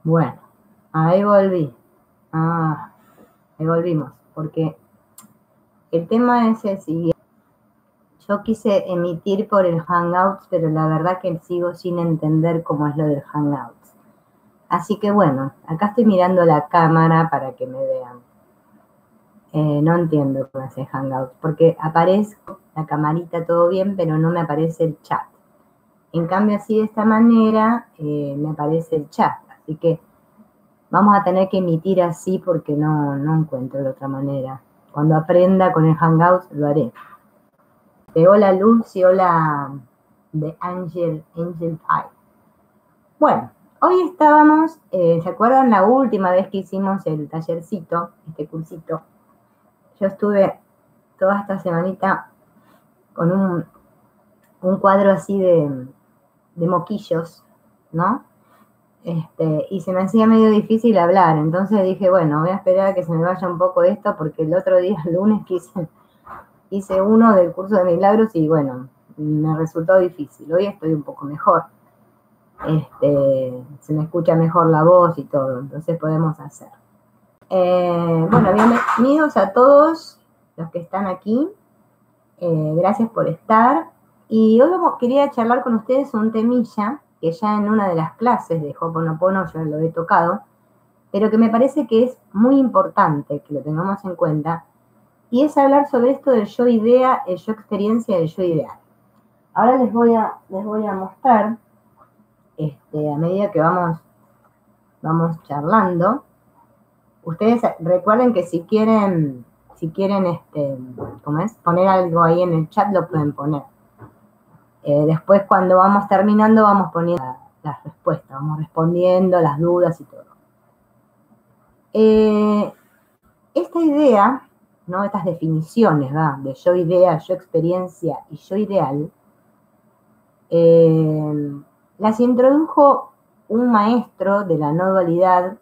Bueno, ahí volví. Ah, ahí volvimos, porque el tema es el siguiente. Yo quise emitir por el Hangouts, pero la verdad que sigo sin entender cómo es lo del Hangouts. Así que bueno, acá estoy mirando la cámara para que me vean. No entiendo cómo hace Hangouts, porque aparezco la camarita todo bien, pero no me aparece el chat. En cambio, así de esta manera me aparece el chat. Así que vamos a tener que emitir así porque no encuentro de otra manera. Cuando aprenda con el Hangouts lo haré. Hola Lucy, hola de Angel Pie. Bueno, hoy estábamos, ¿se acuerdan la última vez que hicimos el tallercito, este cursito? Yo estuve toda esta semanita con un cuadro así de moquillos, ¿no? Y se me hacía medio difícil hablar, entonces dije, bueno, voy a esperar a que se me vaya un poco esto, porque el otro día, el lunes, hice uno del curso de milagros y bueno, me resultó difícil. Hoy estoy un poco mejor. Se me escucha mejor la voz y todo, entonces podemos hacer. Bueno, bienvenidos a todos los que están aquí. Gracias por estar. Y hoy quería charlar con ustedes un temilla que ya en una de las clases de Ho'oponopono yo lo he tocado, pero que me parece que es muy importante que lo tengamos en cuenta, y es hablar sobre esto del yo idea, el yo experiencia y el yo ideal. Ahora les voy a mostrar, a medida que vamos charlando. Ustedes recuerden que si quieren, ¿cómo es? Poner algo ahí en el chat, lo pueden poner. Después, cuando vamos terminando, vamos poniendo las respuestas, vamos respondiendo las dudas y todo. Esta idea, ¿no? Estas definiciones, ¿va? De yo idea, yo experiencia y yo ideal, las introdujo un maestro de la no dualidad,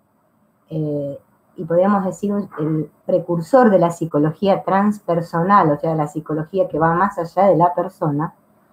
y podríamos decir el precursor de la psicología transpersonal, o sea, la psicología que va más allá de la persona,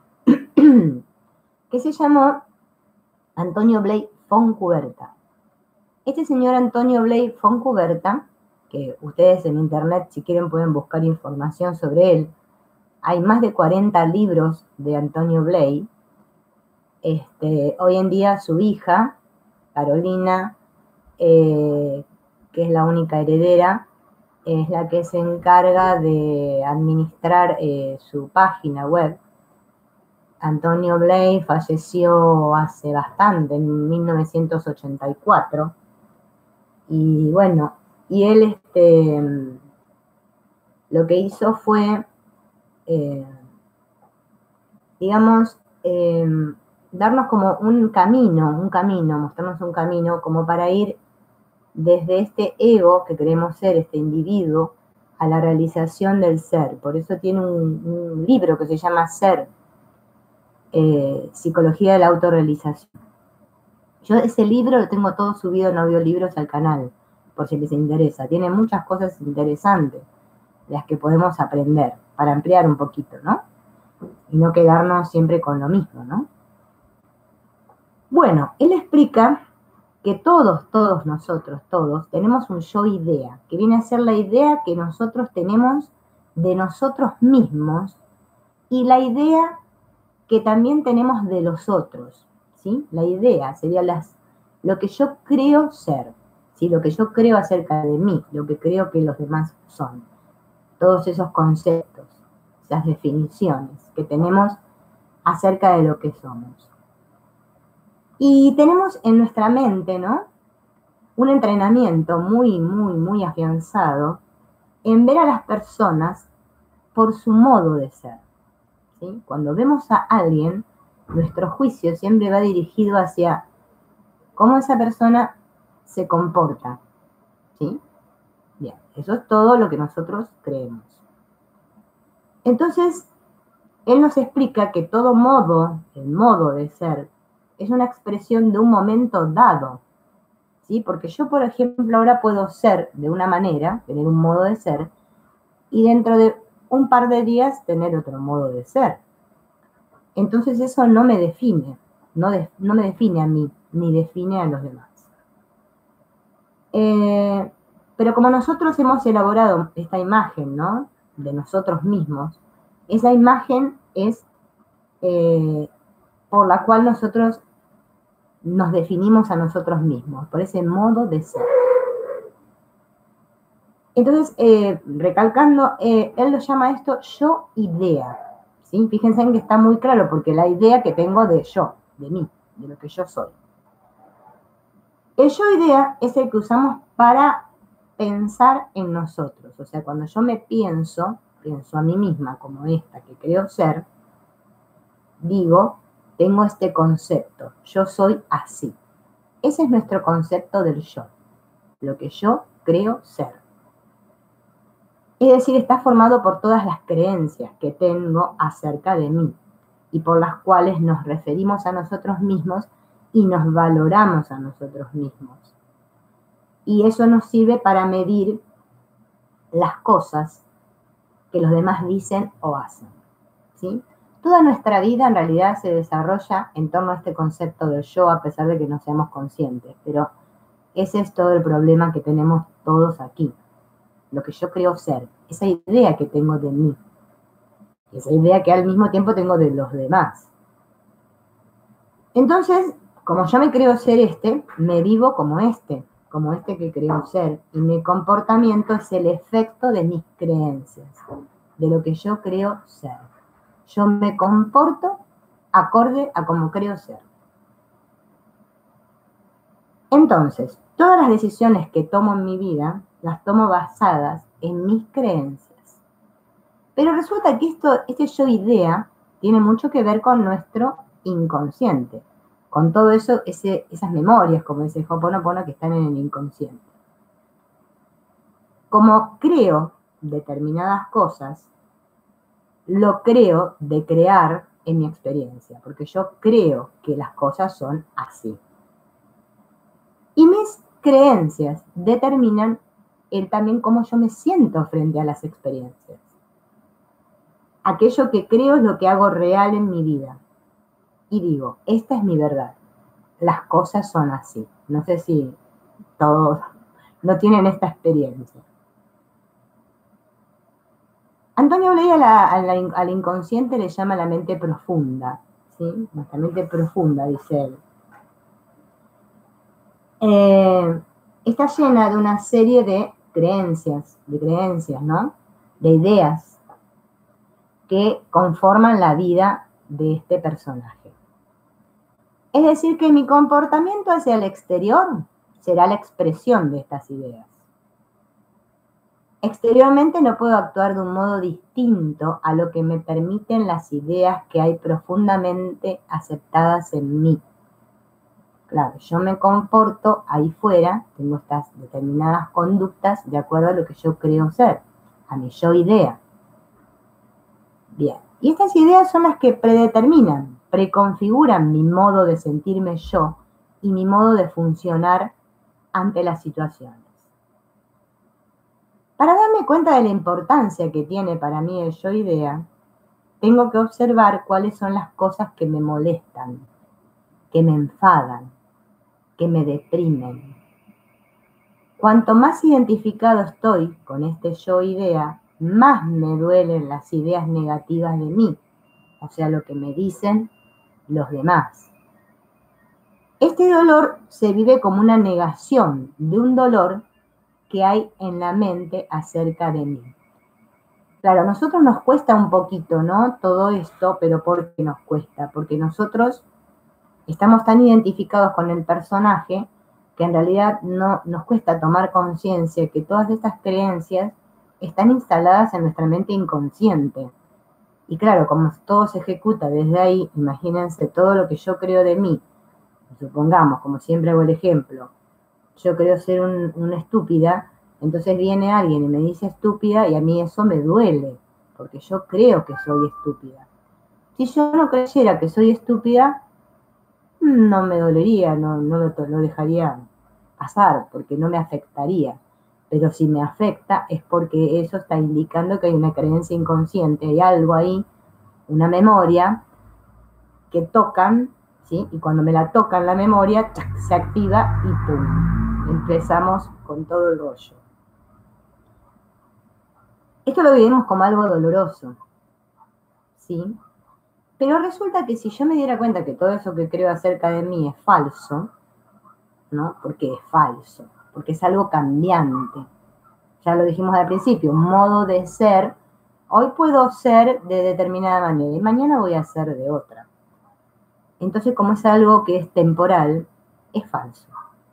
que se llamó Antonio Blake Foncuberta. Este señor Antonio Blake Foncuberta, que ustedes en internet, si quieren, pueden buscar información sobre él. Hay más de 40 libros de Antonio Blake. Hoy en día su hija, Carolina, que es la única heredera, es la que se encarga de administrar su página web. Antonio Blake falleció hace bastante, en 1984. Y bueno, y él lo que hizo fue, digamos, darnos como un camino, mostrarnos un camino como para ir desde este ego que queremos ser, este individuo, a la realización del ser. Por eso tiene un libro que se llama Ser, Psicología de la Autorrealización. Yo ese libro lo tengo todo subido en audiolibros al canal, por si les interesa. Tiene muchas cosas interesantes, de las que podemos aprender, para ampliar un poquito, ¿no? Y no quedarnos siempre con lo mismo, ¿no? Bueno, él explica que todos nosotros, tenemos un yo idea, que viene a ser la idea que nosotros tenemos de nosotros mismos y la idea que también tenemos de los otros, ¿sí? La idea sería lo que yo creo ser, ¿sí? Lo que yo creo acerca de mí, lo que creo que los demás son. Todos esos conceptos, esas definiciones que tenemos acerca de lo que somos. Y tenemos en nuestra mente, ¿no?, un entrenamiento muy afianzado en ver a las personas por su modo de ser, ¿sí? Cuando vemos a alguien, nuestro juicio siempre va dirigido hacia cómo esa persona se comporta, ¿sí? Bien, eso es todo lo que nosotros creemos. Entonces, él nos explica que todo modo, el modo de ser, es una expresión de un momento dado, ¿sí? Porque yo, por ejemplo, ahora puedo ser de una manera, tener un modo de ser, y dentro de un par de días tener otro modo de ser. Entonces eso no me define, no me define a mí, ni define a los demás. Pero como nosotros hemos elaborado esta imagen, ¿no?, de nosotros mismos, esa imagen es por la cual nosotros nos definimos a nosotros mismos, por ese modo de ser. Entonces, recalcando, él lo llama esto yo idea, ¿sí? Fíjense en que está muy claro, porque la idea que tengo de yo, de mí, de lo que yo soy. El yo idea es el que usamos para pensar en nosotros. O sea, cuando yo me pienso a mí misma como esta que creo ser, digo, tengo este concepto, yo soy así. Ese es nuestro concepto del yo, lo que yo creo ser. Es decir, está formado por todas las creencias que tengo acerca de mí y por las cuales nos referimos a nosotros mismos y nos valoramos a nosotros mismos. Y eso nos sirve para medir las cosas que los demás dicen o hacen, ¿sí? Toda nuestra vida en realidad se desarrolla en torno a este concepto del yo, a pesar de que no seamos conscientes, pero ese es todo el problema que tenemos todos aquí. Lo que yo creo ser, esa idea que tengo de mí, esa idea que al mismo tiempo tengo de los demás. Entonces, como yo me creo ser me vivo como este que creo ser, y mi comportamiento es el efecto de mis creencias, de lo que yo creo ser. Yo me comporto acorde a como creo ser. Entonces, todas las decisiones que tomo en mi vida, las tomo basadas en mis creencias. Pero resulta que este yo idea tiene mucho que ver con nuestro inconsciente, con todo eso, esas memorias, como dice Ho'oponopono, que están en el inconsciente. Como creo determinadas cosas, lo creo de crear en mi experiencia, porque yo creo que las cosas son así. Y mis creencias determinan también cómo yo me siento frente a las experiencias. Aquello que creo es lo que hago real en mi vida. Y digo, esta es mi verdad. Las cosas son así. No sé si todos no tienen esta experiencia. Antonio Bley al inconsciente le llama la mente profunda, ¿sí? Nuestra mente profunda, dice él. Está llena de una serie de creencias, ¿no? De ideas que conforman la vida de este personaje. Es decir, que mi comportamiento hacia el exterior será la expresión de estas ideas. Exteriormente no puedo actuar de un modo distinto a lo que me permiten las ideas que hay profundamente aceptadas en mí. Claro, yo me comporto ahí fuera, tengo estas determinadas conductas de acuerdo a lo que yo creo ser, a mi yo idea. Bien, y estas ideas son las que predeterminan, preconfiguran mi modo de sentirme yo y mi modo de funcionar ante las situaciones. Para darme cuenta de la importancia que tiene para mí el yo idea, tengo que observar cuáles son las cosas que me molestan, que me enfadan, que me deprimen. Cuanto más identificado estoy con este yo idea, más me duelen las ideas negativas de mí, o sea, lo que me dicen los demás. Este dolor se vive como una negación de un dolor que hay en la mente acerca de mí. Claro, a nosotros nos cuesta un poquito, ¿no? Todo esto, pero ¿por qué nos cuesta? Porque nosotros estamos tan identificados con el personaje que en realidad no nos cuesta tomar conciencia que todas estas creencias están instaladas en nuestra mente inconsciente. Y claro, como todo se ejecuta desde ahí, imagínense todo lo que yo creo de mí. Supongamos, como siempre hago el ejemplo, yo creo ser una estúpida, entonces viene alguien y me dice estúpida y a mí eso me duele, porque yo creo que soy estúpida. Si yo no creyera que soy estúpida, no me dolería, no lo dejaría pasar, porque no me afectaría. Pero si me afecta es porque eso está indicando que hay una creencia inconsciente, hay algo ahí, una memoria, que tocan, ¿sí? Y cuando me la tocan la memoria, ¡chac!, se activa y ¡pum! empezamos con todo el rollo. Esto lo vivimos como algo doloroso, ¿sí? Pero resulta que si yo me diera cuenta que todo eso que creo acerca de mí es falso, ¿no? Porque es falso, porque es algo cambiante. Ya lo dijimos al principio, un modo de ser. Hoy puedo ser de determinada manera y mañana voy a ser de otra. Entonces, como es algo que es temporal, es falso.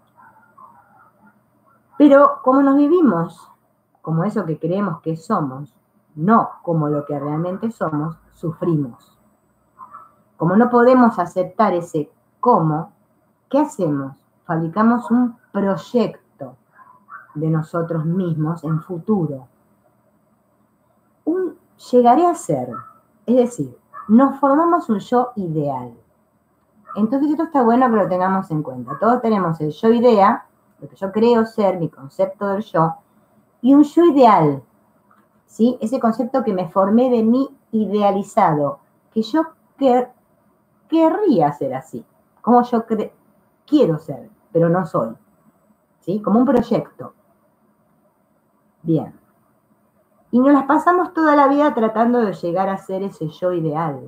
Pero como nos vivimos como eso que creemos que somos, no como lo que realmente somos, sufrimos. Como no podemos aceptar ese cómo, ¿qué hacemos? Fabricamos un proyecto de nosotros mismos en futuro. Un llegaré a ser, es decir, nos formamos un yo ideal. Entonces esto está bueno que lo tengamos en cuenta. Todos tenemos el yo idea, lo que yo creo ser, mi concepto del yo, y un yo ideal, ¿sí? Ese concepto que me formé de mí idealizado, que yo querría ser así, como yo quiero ser, pero no soy, ¿sí? Como un proyecto. Bien. Y nos las pasamos toda la vida tratando de llegar a ser ese yo ideal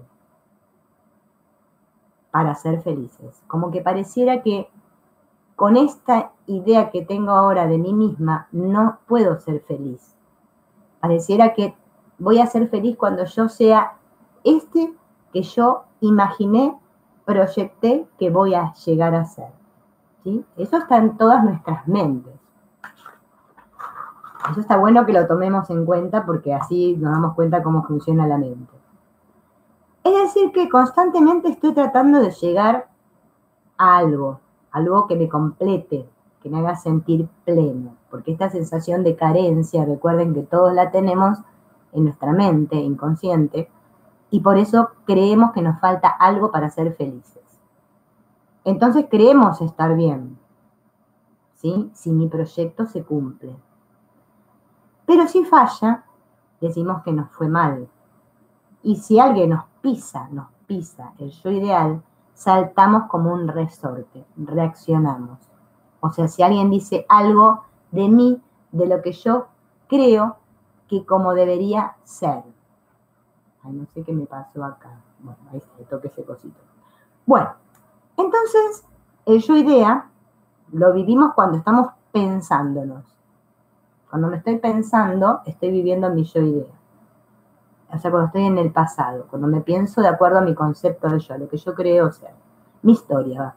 para ser felices. Como que pareciera que con esta idea que tengo ahora de mí misma no puedo ser feliz. Pareciera que voy a ser feliz cuando yo sea este que yo imaginé, proyecté que voy a llegar a ser, ¿sí? Eso está en todas nuestras mentes. Eso está bueno que lo tomemos en cuenta porque así nos damos cuenta cómo funciona la mente. Es decir, que constantemente estoy tratando de llegar a algo que me complete, que me haga sentir pleno, porque esta sensación de carencia, recuerden que todos la tenemos en nuestra mente inconsciente, y por eso creemos que nos falta algo para ser felices. Entonces creemos estar bien, ¿sí? Si mi proyecto se cumple. Pero si falla, decimos que nos fue mal. Y si alguien nos pisa el yo ideal, saltamos como un resorte, reaccionamos. O sea, si alguien dice algo de mí, de lo que yo creo que como debería ser. Ay, no sé qué me pasó acá. Bueno, ahí se toque ese cosito. Bueno, entonces, el yo idea lo vivimos cuando estamos pensándonos. Cuando me estoy pensando, estoy viviendo mi yo idea. O sea, cuando estoy en el pasado, cuando me pienso de acuerdo a mi concepto de yo, lo que yo creo ser, mi historia.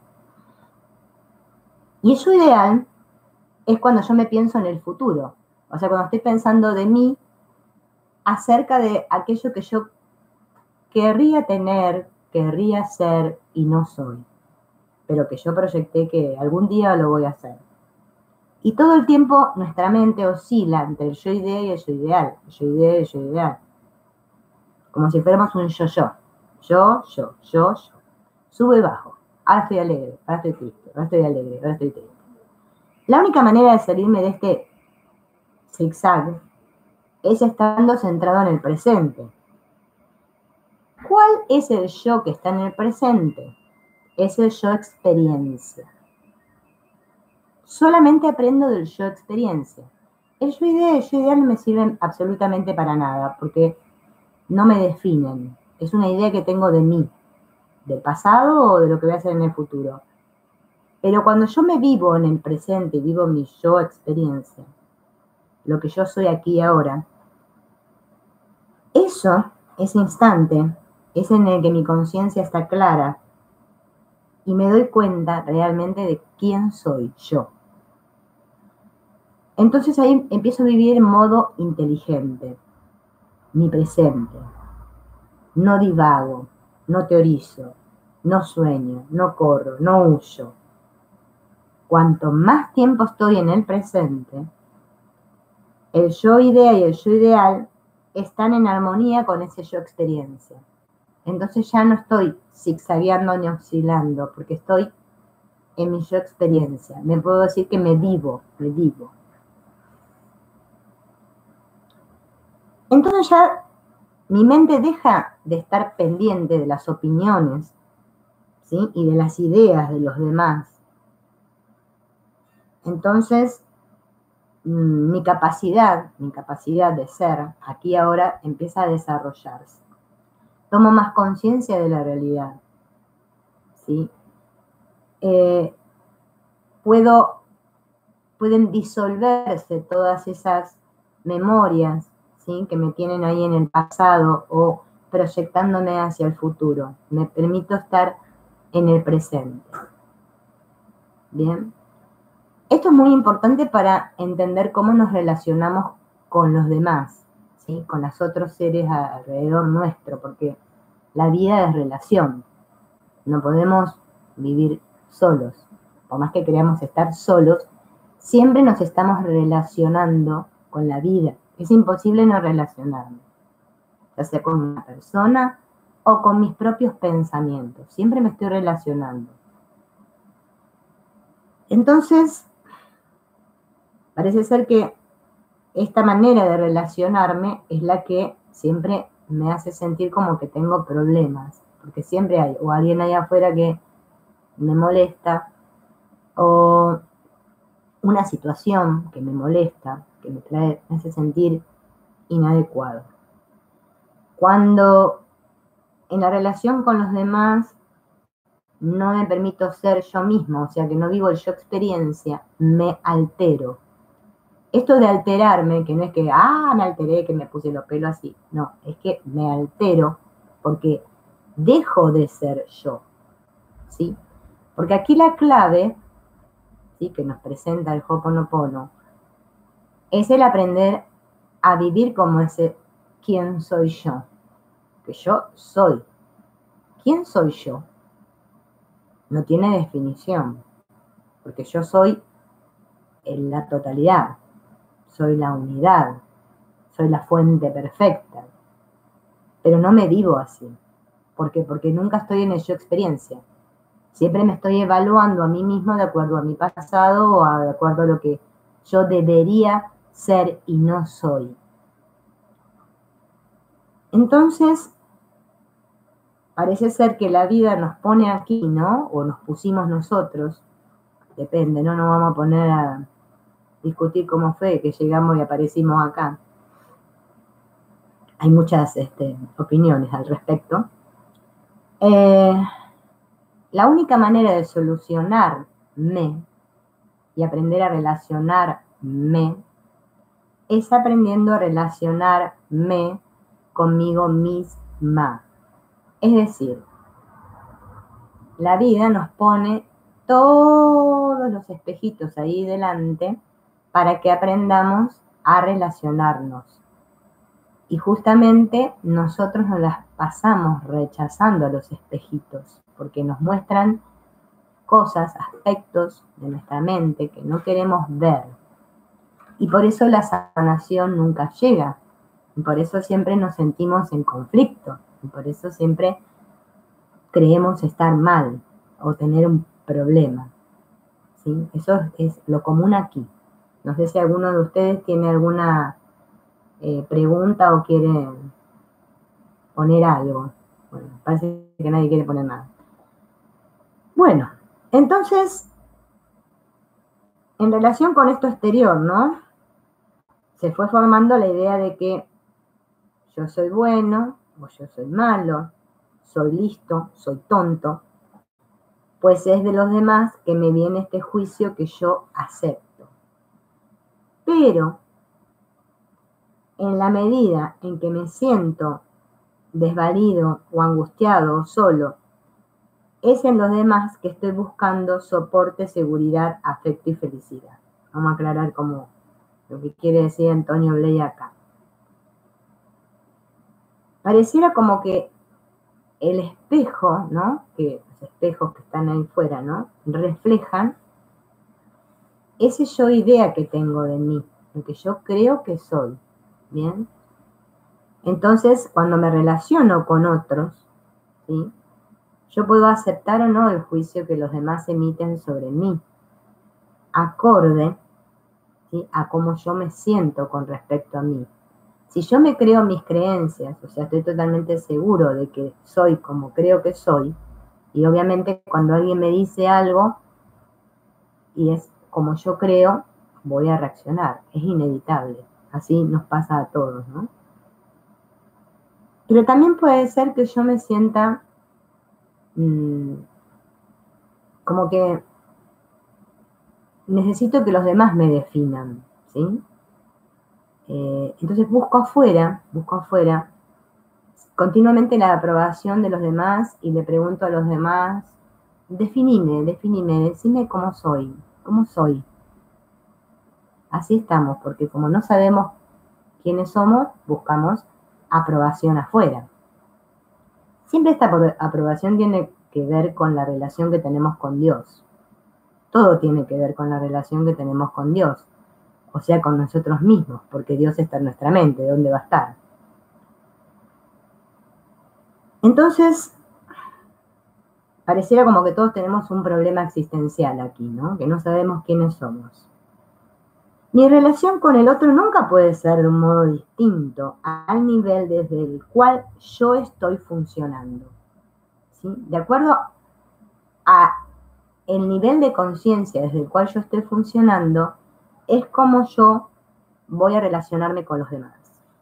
Y el yo ideal es cuando yo me pienso en el futuro. O sea, cuando estoy pensando de mí acerca de aquello que yo querría tener, querría ser y no soy. Pero que yo proyecté que algún día lo voy a hacer. Y todo el tiempo nuestra mente oscila entre el yo idea y el yo ideal. El yo idea y el yo ideal. Como si fuéramos un yo-yo. Yo. Sube y bajo. Ahora estoy alegre, ahora estoy triste, ahora estoy alegre, ahora estoy triste. La única manera de salirme de este zigzag es estando centrado en el presente. ¿Cuál es el yo que está en el presente? Es el yo experiencia. Solamente aprendo del yo experiencia. El yo idea y el yo ideal no me sirven absolutamente para nada, porque no me definen. Es una idea que tengo de mí, del pasado o de lo que voy a hacer en el futuro. Pero cuando yo me vivo en el presente, vivo mi yo experiencia, lo que yo soy aquí y ahora, ese instante, es en el que mi conciencia está clara y me doy cuenta realmente de quién soy yo. Entonces ahí empiezo a vivir en modo inteligente, mi presente. No divago, no teorizo, no sueño, no corro, no huyo. Cuanto más tiempo estoy en el presente, el yo idea y el yo ideal están en armonía con ese yo experiencia. Entonces ya no estoy zigzagueando ni oscilando, porque estoy en mi yo experiencia. Me puedo decir que me vivo. Entonces ya mi mente deja de estar pendiente de las opiniones, ¿sí? Y de las ideas de los demás. Entonces, mi capacidad de ser aquí y ahora empieza a desarrollarse. Tomo más conciencia de la realidad, ¿sí? Pueden disolverse todas esas memorias, ¿sí?, que me tienen ahí en el pasado o proyectándome hacia el futuro. Me permito estar en el presente. Bien. Esto es muy importante para entender cómo nos relacionamos con los demás, ¿sí?, con los otros seres alrededor nuestro, porque la vida es relación. No podemos vivir solos. Por más que queramos estar solos, siempre nos estamos relacionando con la vida. Es imposible no relacionarme, ya sea con una persona o con mis propios pensamientos. Siempre me estoy relacionando. Entonces, parece ser que esta manera de relacionarme es la que siempre me hace sentir como que tengo problemas, porque siempre hay o alguien ahí afuera que me molesta, o una situación que me molesta, que me hace sentir inadecuado. Cuando en la relación con los demás no me permito ser yo mismo, o sea que no vivo el yo experiencia, me altero. Esto de alterarme, que no es que, me alteré, que me puse los pelos así, no, es que me altero porque dejo de ser yo, ¿sí? Porque aquí la clave, ¿sí?, que nos presenta el Ho'oponopono, es el aprender a vivir como ese quién soy yo, que yo soy. ¿Quién soy yo? No tiene definición, porque yo soy en la totalidad, soy la unidad, soy la fuente perfecta, pero no me vivo así. ¿Por qué? Porque nunca estoy en el yo experiencia. Siempre me estoy evaluando a mí mismo de acuerdo a mi pasado o de acuerdo a lo que yo debería ser y no soy. Entonces, parece ser que la vida nos pone aquí, ¿no? O nos pusimos nosotros, depende, no nos vamos a poner a discutir cómo fue que llegamos y aparecimos acá. Hay muchas opiniones al respecto. La única manera de solucionarme y aprender a relacionarme es aprendiendo a relacionarme conmigo misma. Es decir, la vida nos pone todos los espejitos ahí delante para que aprendamos a relacionarnos. Y justamente nosotros nos las pasamos rechazando a los espejitos, porque nos muestran cosas, aspectos de nuestra mente que no queremos ver. Y por eso la sanación nunca llega. Y por eso siempre nos sentimos en conflicto. Y por eso siempre creemos estar mal o tener un problema, ¿sí? Eso es lo común aquí. No sé si alguno de ustedes tiene alguna pregunta o quiere poner algo. Bueno, parece que nadie quiere poner nada. Bueno, entonces, en relación con esto exterior, ¿no? Se fue formando la idea de que yo soy bueno o yo soy malo, soy listo, soy tonto, pues es de los demás que me viene este juicio que yo acepto. Pero, en la medida en que me siento desvalido o angustiado o solo, es en los demás que estoy buscando soporte, seguridad, afecto y felicidad. Vamos a aclarar como lo que quiere decir Antonio Bley acá. Pareciera como que el espejo, ¿no?, que los espejos que están ahí fuera, ¿no?, reflejan ese yo idea que tengo de mí, lo que yo creo que soy, ¿bien? Entonces, cuando me relaciono con otros, ¿sí?, yo puedo aceptar o no el juicio que los demás emiten sobre mí, acorde, ¿sí?, a cómo yo me siento con respecto a mí. Si yo me creo mis creencias, o sea, estoy totalmente seguro de que soy como creo que soy, y obviamente cuando alguien me dice algo, y es como yo creo, voy a reaccionar. Es inevitable. Así nos pasa a todos, ¿no? Pero también puede ser que yo me sienta como que necesito que los demás me definan, ¿sí? Entonces busco afuera, continuamente la aprobación de los demás y le pregunto a los demás, definime, decime cómo soy. Así estamos, porque como no sabemos quiénes somos, buscamos aprobación afuera. Siempre esta aprobación tiene que ver con la relación que tenemos con Dios. Todo tiene que ver con la relación que tenemos con Dios, o sea, con nosotros mismos, porque Dios está en nuestra mente, ¿dónde va a estar? Entonces, pareciera como que todos tenemos un problema existencial aquí, ¿no? Que no sabemos quiénes somos. Mi relación con el otro nunca puede ser de un modo distinto al nivel desde el cual yo estoy funcionando, ¿sí? De acuerdo a el nivel de conciencia desde el cual yo estoy funcionando, es como yo voy a relacionarme con los demás.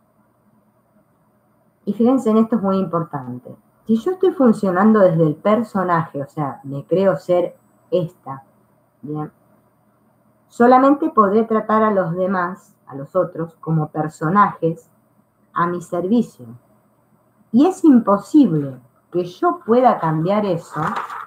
Y fíjense en esto, es muy importante. Si yo estoy funcionando desde el personaje, o sea, me creo ser esta, ¿bien? Solamente podré tratar a los demás, a los otros, como personajes a mi servicio. Y es imposible que yo pueda cambiar eso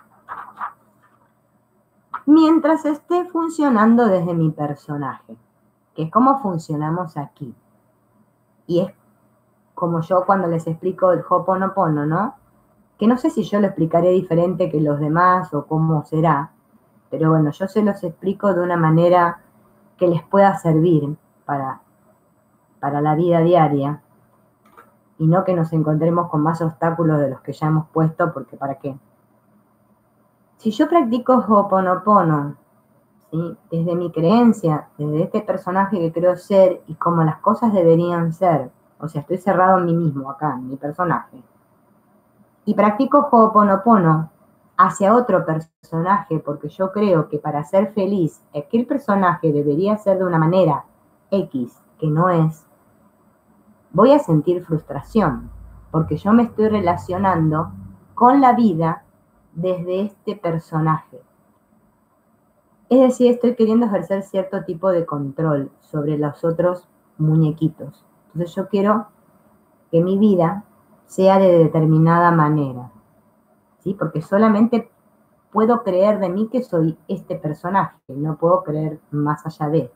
mientras esté funcionando desde mi personaje, que es como funcionamos aquí. Y es como yo cuando les explico el Ho'oponopono, ¿no? Que no sé si yo lo explicaré diferente que los demás o cómo será, pero bueno, yo se los explico de una manera que les pueda servir para la vida diaria y no que nos encontremos con más obstáculos de los que ya hemos puesto, porque ¿para qué? Si yo practico Ho'oponopono, ¿sí? Desde mi creencia, desde este personaje que creo ser y como las cosas deberían ser, o sea, estoy cerrado en mí mismo acá, en mi personaje, y practico Ho'oponopono hacia otro personaje, porque yo creo que para ser feliz, aquel personaje debería ser de una manera X, que no es, voy a sentir frustración, porque yo me estoy relacionando con la vida desde este personaje. Es decir, estoy queriendo ejercer cierto tipo de control sobre los otros muñequitos. Entonces yo quiero que mi vida sea de determinada manera, ¿sí? Porque solamente puedo creer de mí que soy este personaje, no puedo creer más allá de.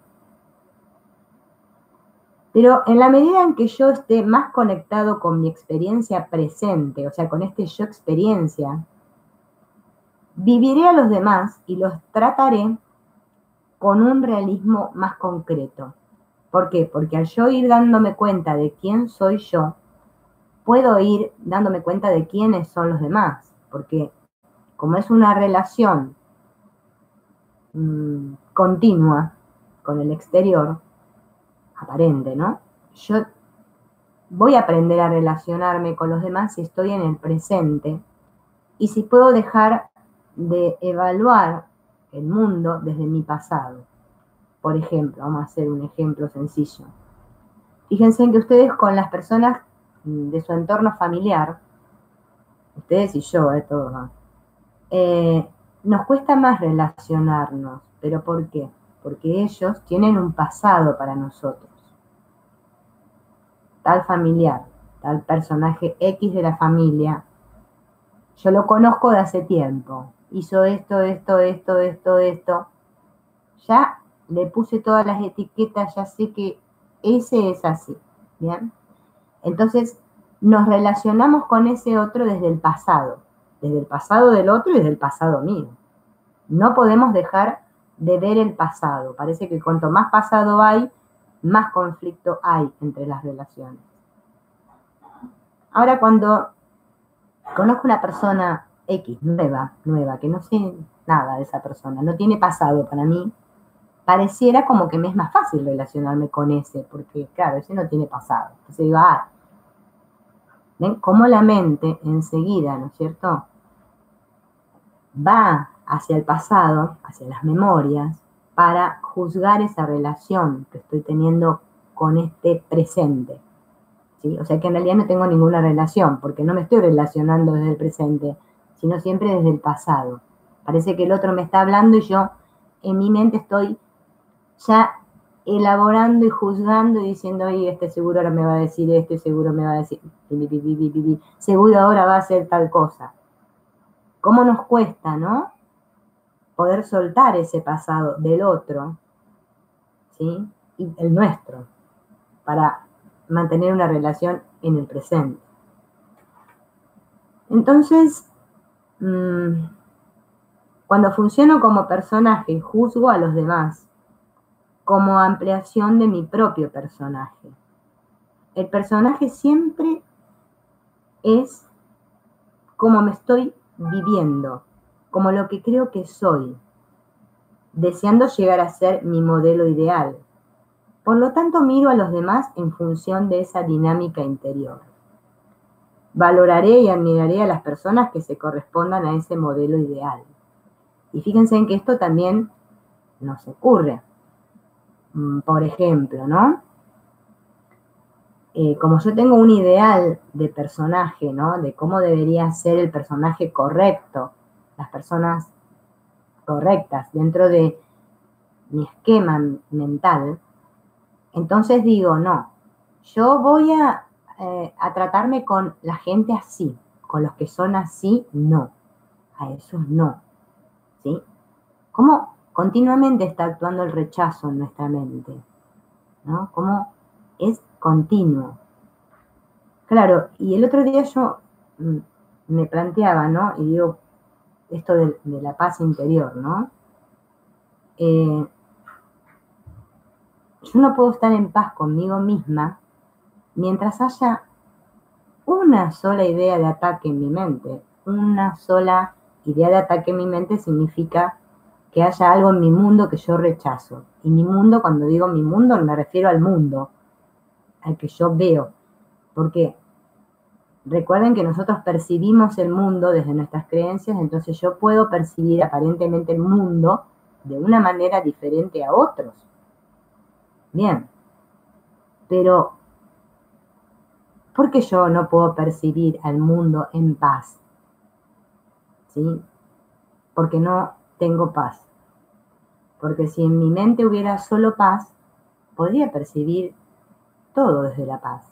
Pero en la medida en que yo esté más conectado con mi experiencia presente, o sea, con este yo experiencia, viviré a los demás y los trataré con un realismo más concreto. ¿Por qué? Porque al yo ir dándome cuenta de quién soy yo, puedo ir dándome cuenta de quiénes son los demás. Porque como es una relación continua con el exterior, aparente, ¿no? Yo voy a aprender a relacionarme con los demás si estoy en el presente y si puedo dejar de evaluar el mundo desde mi pasado. Por ejemplo, vamos a hacer un ejemplo sencillo. Fíjense en que ustedes con las personas de su entorno familiar, ustedes y yo, todos, ¿no? Nos cuesta más relacionarnos. ¿Pero por qué? Porque ellos tienen un pasado para nosotros. Tal familiar, tal personaje X de la familia, yo lo conozco de hace tiempo. Hizo esto. Ya le puse todas las etiquetas, ya sé que ese es así, ¿bien? Entonces, nos relacionamos con ese otro desde el pasado del otro y desde el pasado mío. No podemos dejar de ver el pasado. Parece que cuanto más pasado hay, más conflicto hay entre las relaciones. Ahora, cuando conozco una persona X, nueva, que no sé nada de esa persona, no tiene pasado para mí, pareciera como que me es más fácil relacionarme con ese, porque claro, ese no tiene pasado. Entonces digo, ¿ven cómo la mente enseguida, ¿no es cierto?, va hacia el pasado, hacia las memorias, para juzgar esa relación que estoy teniendo con este presente. ¿Sí? O sea que en realidad no tengo ninguna relación, porque no me estoy relacionando desde el presente, sino siempre desde el pasado. Parece que el otro me está hablando y yo en mi mente estoy ya elaborando y juzgando y diciendo, oye, este seguro ahora me va a decir esto y seguro me va a decir, seguro ahora va a hacer tal cosa. ¿Cómo nos cuesta, no? Poder soltar ese pasado del otro, ¿sí? Y el nuestro, para mantener una relación en el presente. Entonces, cuando funciono como personaje, juzgo a los demás como ampliación de mi propio personaje. El personaje siempre es como me estoy viviendo, como lo que creo que soy, deseando llegar a ser mi modelo ideal. Por lo tanto, miro a los demás en función de esa dinámica interior. Valoraré y admiraré a las personas que se correspondan a ese modelo ideal. Y fíjense en que esto también nos ocurre. Por ejemplo, ¿no? Como yo tengo un ideal de personaje, ¿no? De cómo debería ser el personaje correcto, las personas correctas dentro de mi esquema mental, entonces digo, no, yo voy a tratarme con la gente así, con los que son así, no, a esos no, ¿sí? ¿Cómo continuamente está actuando el rechazo en nuestra mente? ¿No? ¿Cómo es continuo? Claro, y el otro día yo me planteaba, ¿no? Y digo, esto de la paz interior, ¿no? Yo no puedo estar en paz conmigo misma mientras haya una sola idea de ataque en mi mente. Una sola idea de ataque en mi mente significa que haya algo en mi mundo que yo rechazo. Y mi mundo, cuando digo mi mundo, me refiero al mundo, al que yo veo. Porque recuerden que nosotros percibimos el mundo desde nuestras creencias, entonces yo puedo percibir aparentemente el mundo de una manera diferente a otros. Bien, pero ¿por qué yo no puedo percibir al mundo en paz? ¿Sí? Porque no tengo paz. Porque si en mi mente hubiera solo paz, podría percibir todo desde la paz.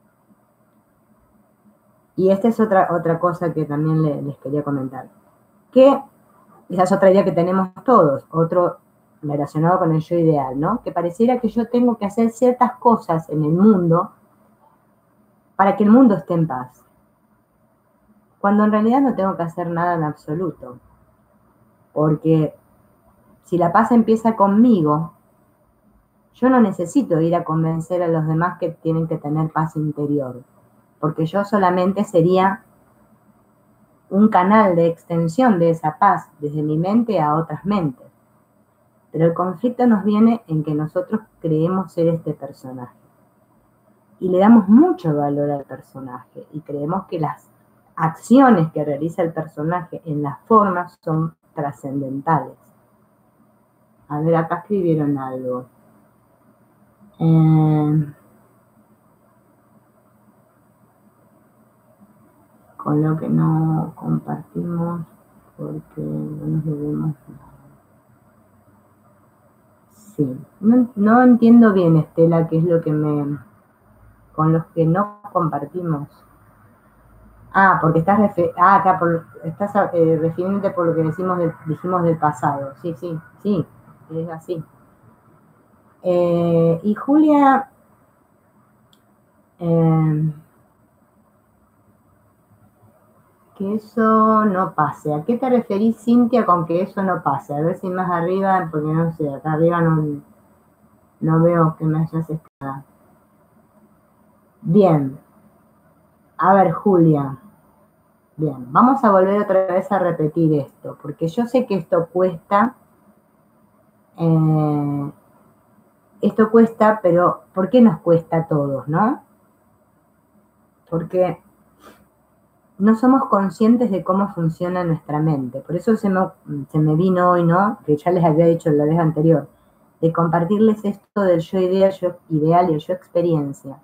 Y esta es otra cosa que también les quería comentar. Que esa es otra idea que tenemos todos, otro relacionado con el yo ideal, ¿no? Que pareciera que yo tengo que hacer ciertas cosas en el mundo para que el mundo esté en paz. Cuando en realidad no tengo que hacer nada en absoluto. Porque si la paz empieza conmigo, yo no necesito ir a convencer a los demás que tienen que tener paz interior, porque yo solamente sería un canal de extensión de esa paz desde mi mente a otras mentes. Pero el conflicto nos viene en que nosotros creemos ser este personaje. Y le damos mucho valor al personaje y creemos que las acciones que realiza el personaje en las formas son trascendentales. A ver, acá escribieron algo. Con lo que no compartimos porque no nos debemos nada. Sí, no entiendo bien, Estela, qué es lo que con los que no compartimos. Ah, porque estás refiriéndote por lo que dijimos del pasado. Sí, es así. Y Julia, que eso no pase. ¿A qué te referís, Cintia, con que eso no pase? A ver si más arriba, porque no sé, acá arriba no veo que me hayas escrito. Bien. A ver, Julia. Bien, vamos a volver otra vez a repetir esto, porque yo sé que esto cuesta, pero ¿por qué nos cuesta a todos, no? Porque no somos conscientes de cómo funciona nuestra mente. Por eso se me vino hoy, ¿no? Que ya les había dicho la vez anterior, de compartirles esto del yo ideal, yo ideal y el yo experiencia.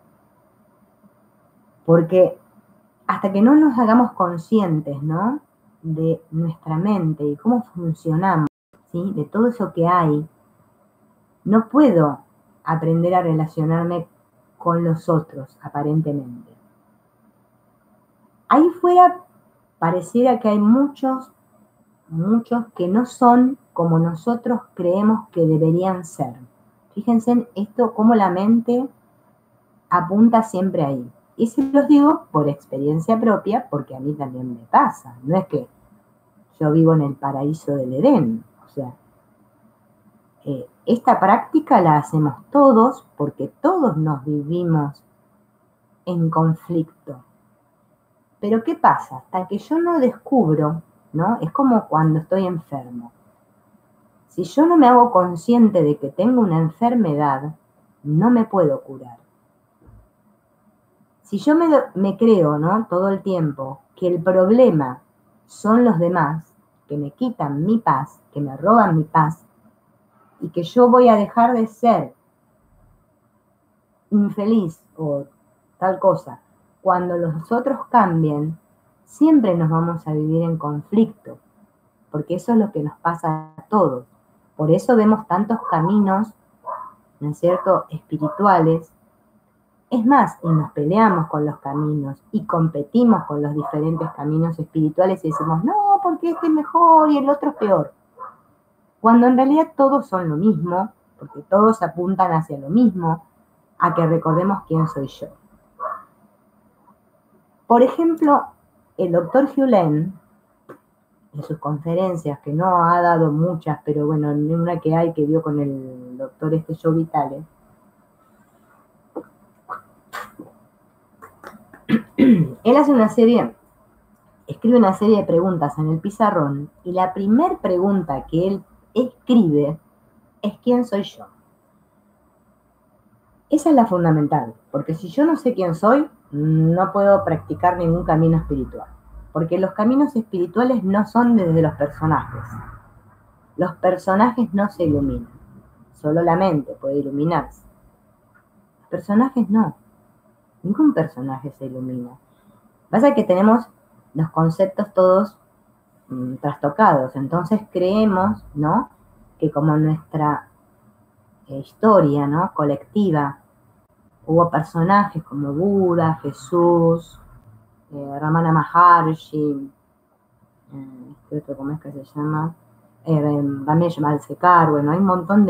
Porque hasta que no nos hagamos conscientes, ¿no? De nuestra mente y cómo funcionamos, ¿sí? De todo eso que hay, no puedo aprender a relacionarme con los otros, aparentemente. Ahí fuera pareciera que hay muchos que no son como nosotros creemos que deberían ser. Fíjense en esto, cómo la mente apunta siempre ahí. Y se los digo por experiencia propia, porque a mí también me pasa. No es que yo vivo en el paraíso del Edén. O sea, esta práctica la hacemos todos porque todos nos vivimos en conflicto. Pero ¿qué pasa? Hasta que yo no descubro, ¿no? Es como cuando estoy enfermo. Si yo no me hago consciente de que tengo una enfermedad, no me puedo curar. Si yo me creo, ¿no? Todo el tiempo que el problema son los demás, que me quitan mi paz, que me roban mi paz, y que yo voy a dejar de ser infeliz o tal cosa, cuando los otros cambien, siempre nos vamos a vivir en conflicto, porque eso es lo que nos pasa a todos. Por eso vemos tantos caminos, ¿no es cierto?, espirituales. Es más, y nos peleamos con los caminos y competimos con los diferentes caminos espirituales y decimos, no, porque este es mejor y el otro es peor. Cuando en realidad todos son lo mismo, porque todos apuntan hacia lo mismo, a que recordemos quién soy yo. Por ejemplo, el doctor Hew Len, en sus conferencias, que no ha dado muchas, pero bueno, en una que hay que dio con el doctor Joe Vitale, él hace escribe una serie de preguntas en el pizarrón, y la primera pregunta que él escribe es ¿quién soy yo? Esa es la fundamental, porque si yo no sé quién soy, no puedo practicar ningún camino espiritual, porque los caminos espirituales no son desde los personajes. Los personajes no se iluminan, solo la mente puede iluminarse. Los personajes no, ningún personaje se ilumina. Pasa que tenemos los conceptos todos trastocados, entonces creemos, ¿no?, que como nuestra historia, ¿no?, colectiva, hubo personajes como Buda, Jesús, Ramana Maharshi, ¿cómo es que se llama? Ramesh Balsekar, bueno, hay un montón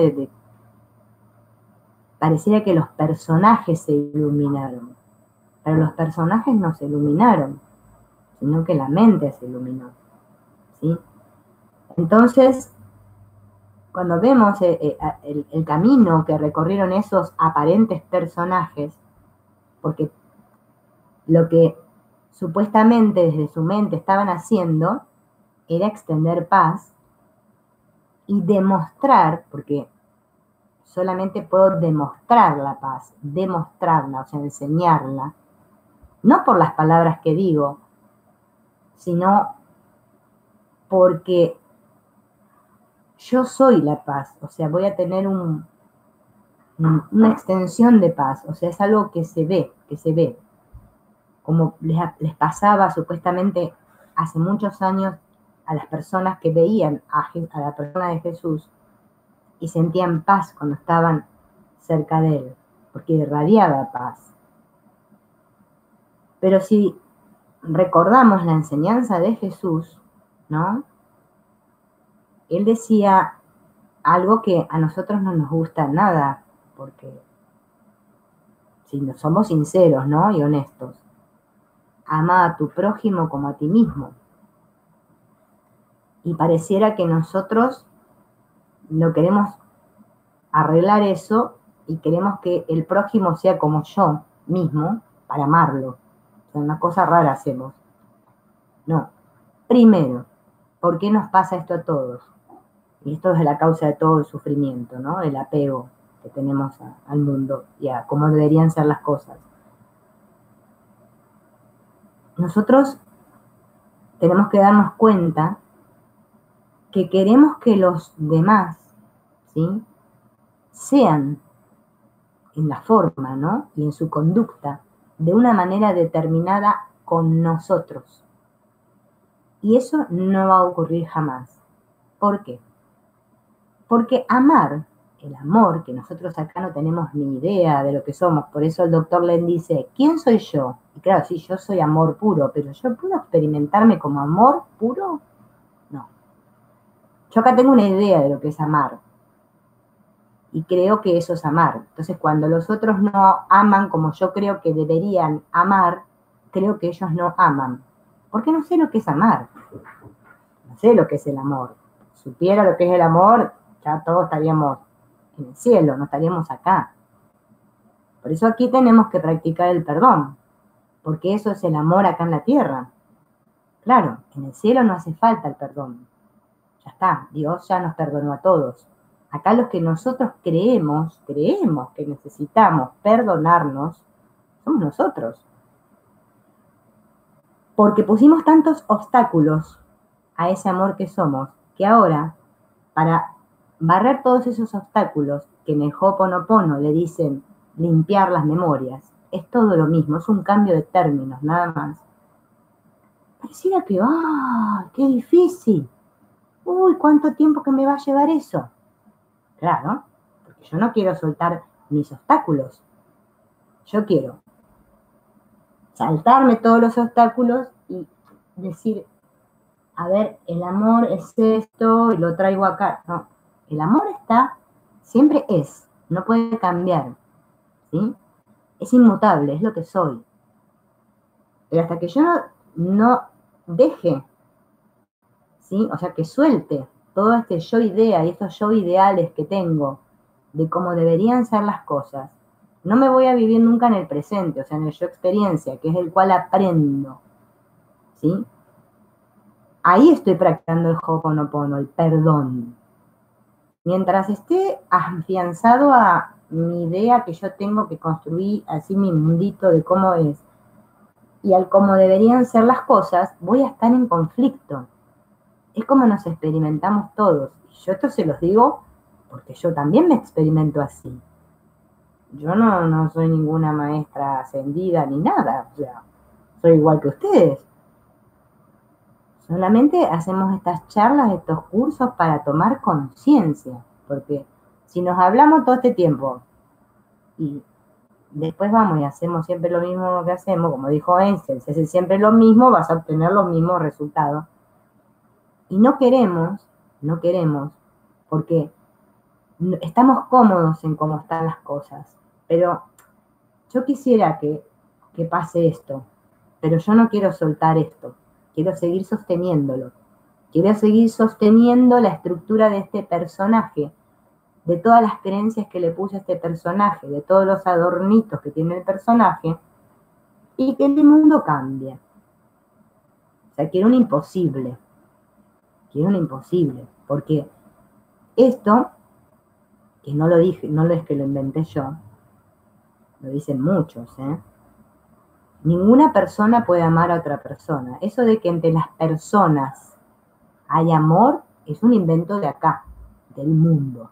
pareciera que los personajes se iluminaron, pero los personajes no se iluminaron, sino que la mente se iluminó, ¿sí? Entonces, cuando vemos el camino que recorrieron esos aparentes personajes, porque lo que supuestamente desde su mente estaban haciendo era extender paz y demostrar, porque solamente puedo demostrar la paz, demostrarla, o sea, enseñarla, no por las palabras que digo, sino porque yo soy la paz, o sea, voy a tener una extensión de paz, o sea, es algo que se ve, como les pasaba supuestamente hace muchos años a las personas que veían a la persona de Jesús y sentían paz cuando estaban cerca de él, porque irradiaba paz. Pero si recordamos la enseñanza de Jesús, ¿no?, él decía algo que a nosotros no nos gusta nada, porque si no somos sinceros, ¿no?, y honestos, ama a tu prójimo como a ti mismo. Y pareciera que nosotros no queremos arreglar eso y queremos que el prójimo sea como yo mismo para amarlo. O sea, una cosa rara hacemos. No. Primero, ¿por qué nos pasa esto a todos? Y esto es la causa de todo el sufrimiento, ¿no? El apego que tenemos al mundo y a cómo deberían ser las cosas. Nosotros tenemos que darnos cuenta que queremos que los demás, ¿sí?, sean en la forma, ¿no?, y en su conducta de una manera determinada con nosotros. Y eso no va a ocurrir jamás. ¿Por qué? Porque amar, el amor, que nosotros acá no tenemos ni idea de lo que somos, por eso el doctor Len dice, ¿quién soy yo? Y claro, sí, yo soy amor puro, pero ¿yo puedo experimentarme como amor puro? No. Yo acá tengo una idea de lo que es amar. Y creo que eso es amar. Entonces, cuando los otros no aman como yo creo que deberían amar, creo que ellos no aman. Porque no sé lo que es amar. No sé lo que es el amor. Si supiera lo que es el amor, ya todos estaríamos en el cielo, no estaríamos acá. Por eso aquí tenemos que practicar el perdón, porque eso es el amor acá en la tierra. Claro, en el cielo no hace falta el perdón. Ya está, Dios ya nos perdonó a todos. Acá los que nosotros creemos que necesitamos perdonarnos, somos nosotros. Porque pusimos tantos obstáculos a ese amor que somos, que ahora, para barrer todos esos obstáculos, que en el Ho'oponopono le dicen limpiar las memorias, es todo lo mismo, es un cambio de términos, nada más. Pareciera que, qué difícil. Uy, ¿cuánto tiempo que me va a llevar eso? Claro, porque yo no quiero soltar mis obstáculos. Yo quiero saltarme todos los obstáculos y decir, a ver, el amor es esto y lo traigo acá. No, el amor está, siempre es, no puede cambiar, ¿sí? Es inmutable, es lo que soy. Pero hasta que yo no deje, ¿sí?, o sea, que suelte todo este yo idea y estos yo ideales que tengo de cómo deberían ser las cosas, no me voy a vivir nunca en el presente, o sea, en el yo experiencia, que es el cual aprendo, ¿sí? Ahí estoy practicando el Ho'oponopono, el perdón. Mientras esté afianzado a mi idea que yo tengo que construir, así mi mundito de cómo es, y al cómo deberían ser las cosas, voy a estar en conflicto. Es como nos experimentamos todos. Y yo esto se los digo porque yo también me experimento así. Yo no soy ninguna maestra ascendida ni nada. O sea, soy igual que ustedes. Solamente hacemos estas charlas, estos cursos para tomar conciencia. Porque si nos hablamos todo este tiempo y después vamos y hacemos siempre lo mismo que hacemos, como dijo Einstein, si haces siempre lo mismo vas a obtener los mismos resultados. Y no queremos, porque estamos cómodos en cómo están las cosas. Pero yo quisiera que pase esto, pero yo no quiero soltar esto. Quiero seguir sosteniéndolo. Quiero seguir sosteniendo la estructura de este personaje, de todas las creencias que le puse a este personaje, de todos los adornitos que tiene el personaje, y que el mundo cambie. O sea, quiero un imposible. Porque esto, que no lo dije, no es que lo inventé yo, lo dicen muchos, ninguna persona puede amar a otra persona. Eso de que entre las personas hay amor es un invento de acá, del mundo.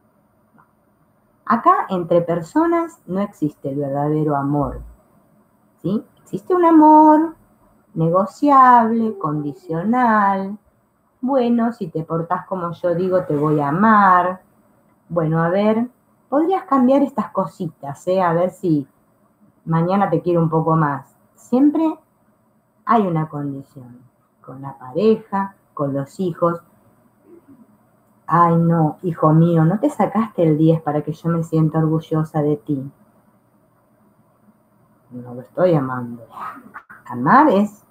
Acá entre personas no existe el verdadero amor, ¿sí? Existe un amor negociable, condicional. Bueno, si te portás como yo digo, te voy a amar. Bueno, a ver, podrías cambiar estas cositas, a ver si mañana te quiero un poco más. Siempre hay una condición, con la pareja, con los hijos. Ay, no, hijo mío, no te sacaste el 10 para que yo me sienta orgullosa de ti. No lo estoy amando. Amar es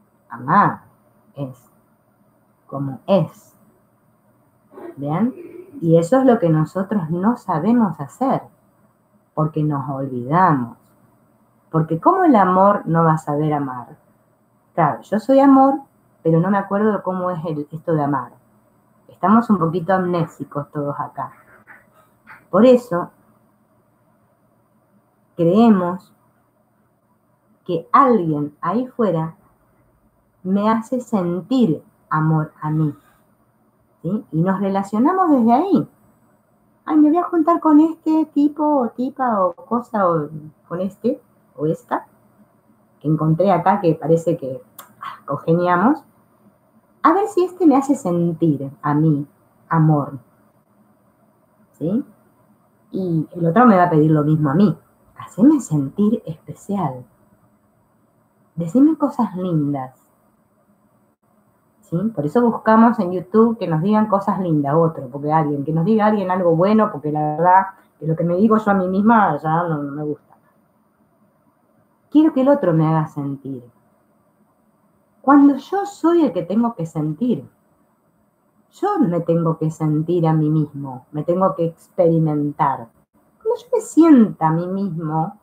como es. ¿Bien? Y eso es lo que nosotros no sabemos hacer, porque nos olvidamos. Porque ¿cómo el amor no va a saber amar? Claro, yo soy amor, pero no me acuerdo de cómo es esto de amar. Estamos un poquito amnésicos todos acá. Por eso creemos que alguien ahí fuera me hace sentir amor a mí, ¿sí? Y nos relacionamos desde ahí. Ay, me voy a juntar con este tipo o tipa o cosa o con este o esta que encontré acá que parece que congeniamos. A ver si este me hace sentir a mí amor, ¿sí? Y el otro me va a pedir lo mismo a mí. Haceme sentir especial. Decime cosas lindas, ¿sí? Por eso buscamos en YouTube que nos digan cosas lindas, que nos diga alguien algo bueno, porque la verdad que lo que me digo yo a mí misma ya no me gusta. Quiero que el otro me haga sentir. Cuando yo soy el que tengo que sentir, yo me tengo que sentir a mí mismo, me tengo que experimentar. Cuando yo me sienta a mí mismo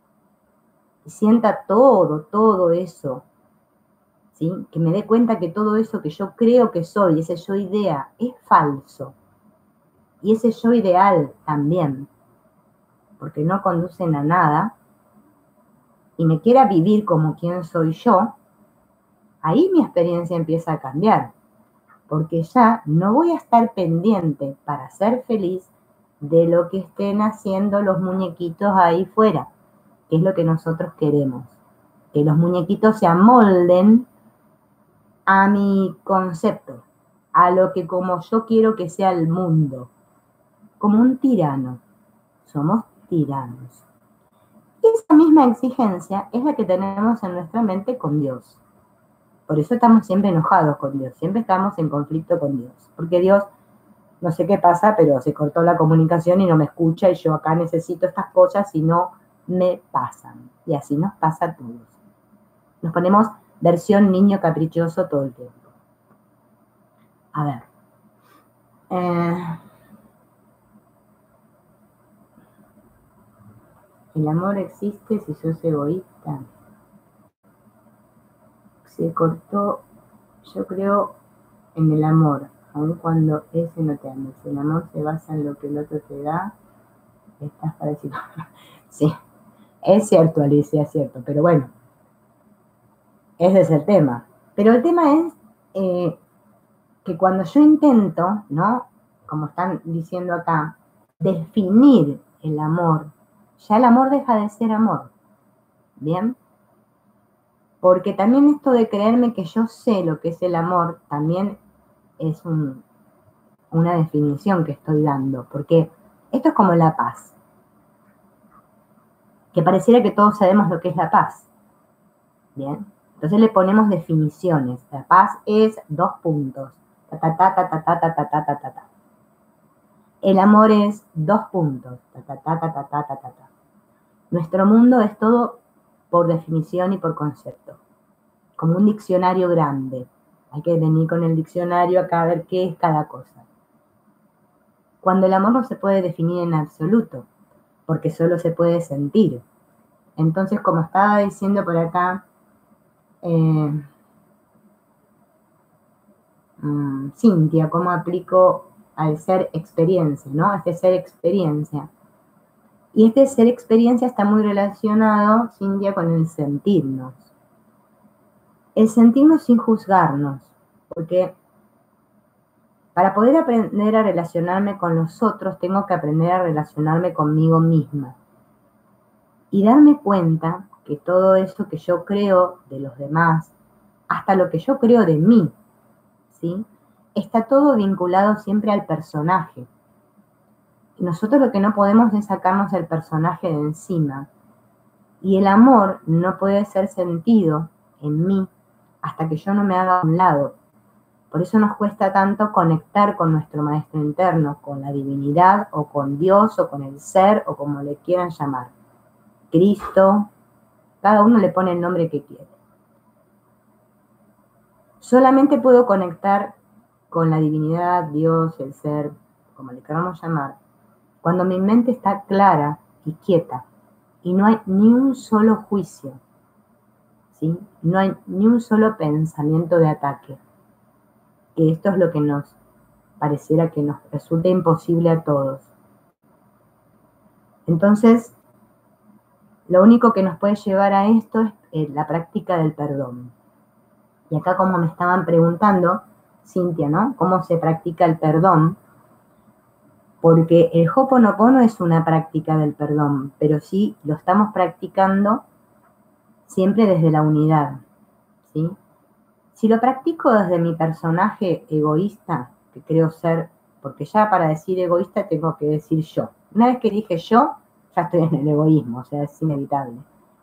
y sienta todo eso, ¿sí? Que me dé cuenta que todo eso que yo creo que soy, ese yo idea, es falso. Y ese yo ideal también, porque no conducen a nada, y me quiera vivir como quien soy yo, ahí mi experiencia empieza a cambiar, porque ya no voy a estar pendiente para ser feliz de lo que estén haciendo los muñequitos ahí fuera, que es lo que nosotros queremos, que los muñequitos se amolden a mi concepto, a lo que como yo quiero que sea el mundo, como un tirano. Somos tiranos. Y esa misma exigencia es la que tenemos en nuestra mente con Dios. Por eso estamos siempre enojados con Dios, siempre estamos en conflicto con Dios, porque Dios, no sé qué pasa, pero se cortó la comunicación y no me escucha y yo acá necesito estas cosas y no me pasan. Y así nos pasa a todos. Nos ponemos versión niño caprichoso todo el tiempo. A ver. El amor existe si sos egoísta. Se cortó, yo creo, en el amor, aun cuando ese no te ama. Si el amor se basa en lo que el otro te da, estás para decir, sí, es cierto, Alicia, es cierto, pero bueno, ese es el tema. Pero el tema es que cuando yo intento, ¿no? Como están diciendo acá, definir el amor, ya el amor deja de ser amor. ¿Bien? Porque también esto de creerme que yo sé lo que es el amor, también es una definición que estoy dando. Porque esto es como la paz. Que pareciera que todos sabemos lo que es la paz. ¿Bien? Entonces le ponemos definiciones. La paz es 2 puntos. Ta, ta, ta, ta, ta, ta, ta, ta, ta, ta, ta. El amor es 2 puntos. Ta, ta, ta, ta, ta, ta, ta, ta. Nuestro mundo es todo por definición y por concepto. Como un diccionario grande. Hay que venir con el diccionario acá a ver qué es cada cosa. Cuando el amor no se puede definir en absoluto, porque solo se puede sentir. Entonces, como estaba diciendo por acá, Cintia, ¿cómo aplico al ser experiencia, ¿no? Este ser experiencia. Y este ser experiencia está muy relacionado, Cintia, con el sentirnos. El sentirnos sin juzgarnos, porque para poder aprender a relacionarme con los otros, tengo que aprender a relacionarme conmigo misma. Y darme cuenta que todo eso que yo creo de los demás, hasta lo que yo creo de mí, ¿sí? Está todo vinculado siempre al personaje. Y nosotros lo que no podemos es sacarnos el personaje de encima. Y el amor no puede ser sentido en mí hasta que yo no me haga a un lado. Por eso nos cuesta tanto conectar con nuestro maestro interno, con la divinidad o con Dios o con el ser o como le quieran llamar. Cristo, cada uno le pone el nombre que quiere. Solamente puedo conectar con la divinidad, Dios, el ser, como le queramos llamar, cuando mi mente está clara y quieta y no hay ni un solo juicio, ¿sí? No hay ni un solo pensamiento de ataque. Que esto es lo que nos pareciera que nos resulta imposible a todos. Entonces, lo único que nos puede llevar a esto es la práctica del perdón. Y acá como me estaban preguntando, Cintia, ¿no? ¿Cómo se practica el perdón? Porque el Ho'oponopono es una práctica del perdón, pero sí lo estamos practicando siempre desde la unidad, ¿sí? Si lo practico desde mi personaje egoísta, que creo ser, porque ya para decir egoísta tengo que decir yo. Una vez que dije yo, ya estoy en el egoísmo, o sea, es inevitable.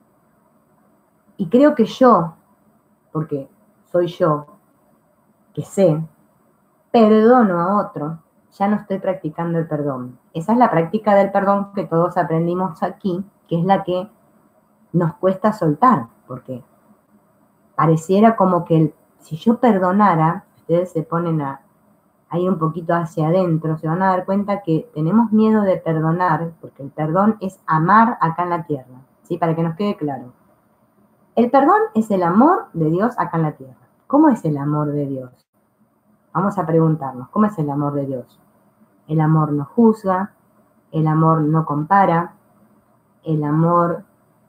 Y creo que yo, porque soy yo, que sé, perdono a otro, ya no estoy practicando el perdón. Esa es la práctica del perdón que todos aprendimos aquí, que es la que nos cuesta soltar, porque pareciera como que si yo perdonara, ustedes se ponen a ir un poquito hacia adentro, se van a dar cuenta que tenemos miedo de perdonar, porque el perdón es amar acá en la tierra, ¿sí? Para que nos quede claro. El perdón es el amor de Dios acá en la tierra. ¿Cómo es el amor de Dios? Vamos a preguntarnos, ¿cómo es el amor de Dios? El amor no juzga, el amor no compara, el amor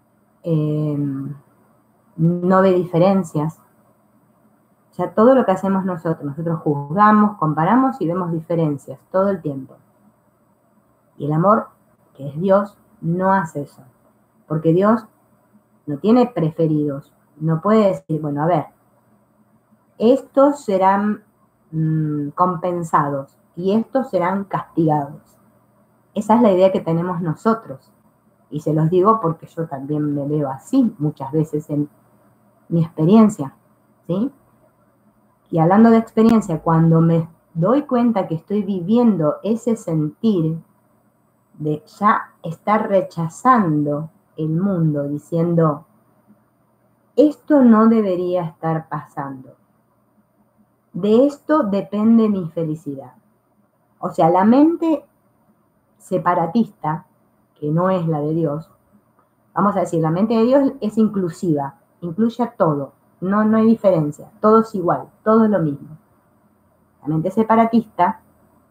no ve diferencias. O sea, todo lo que hacemos nosotros juzgamos, comparamos y vemos diferencias todo el tiempo. Y el amor, que es Dios, no hace eso. Porque Dios no tiene preferidos. No puede decir, bueno, a ver, estos serán compensados y estos serán castigados. Esa es la idea que tenemos nosotros. Y se los digo porque yo también me veo así muchas veces en mi experiencia, ¿sí? Y hablando de experiencia, cuando me doy cuenta que estoy viviendo ese sentir de ya estar rechazando el mundo, diciendo, esto no debería estar pasando. De esto depende mi felicidad. O sea, la mente separatista, que no es la de Dios, vamos a decir, la mente de Dios es inclusiva, incluye a todo, no hay diferencia, todo es igual, todo es lo mismo. La mente separatista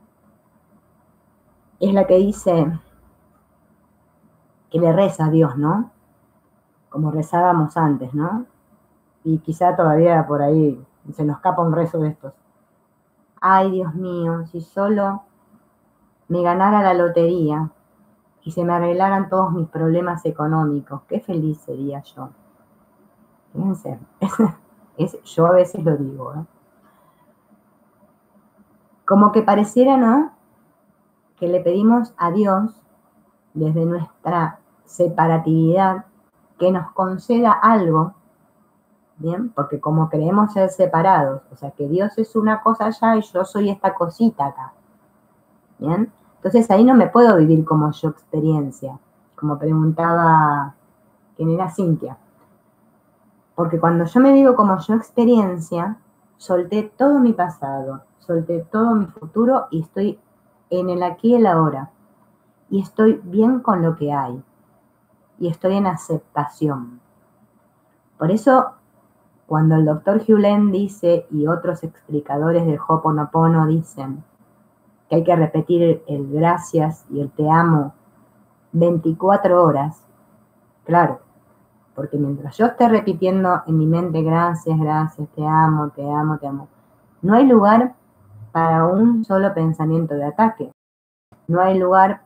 es la que dice que le reza a Dios, ¿no? Como rezábamos antes, ¿no? Y quizá todavía por ahí se nos escapa un rezo de estos. Ay, Dios mío, si solo me ganara la lotería y se me arreglaran todos mis problemas económicos, qué feliz sería yo. Fíjense, yo a veces lo digo, ¿eh? Como que pareciera, ¿no? Que le pedimos a Dios, desde nuestra separatividad, que nos conceda algo, ¿bien? Porque como creemos ser separados, o sea, que Dios es una cosa allá y yo soy esta cosita acá, ¿bien? Entonces ahí no me puedo vivir como yo experiencia, como preguntaba quién era Cintia. Porque cuando yo me digo como yo experiencia, solté todo mi pasado, solté todo mi futuro y estoy en el aquí y el ahora. Y estoy bien con lo que hay. Y estoy en aceptación. Por eso, cuando el doctor Hewlett dice, y otros explicadores del Ho'oponopono dicen, que hay que repetir el gracias y el te amo 24 horas, claro, porque mientras yo esté repitiendo en mi mente gracias, gracias, te amo, te amo, te amo, no hay lugar para un solo pensamiento de ataque. No hay lugar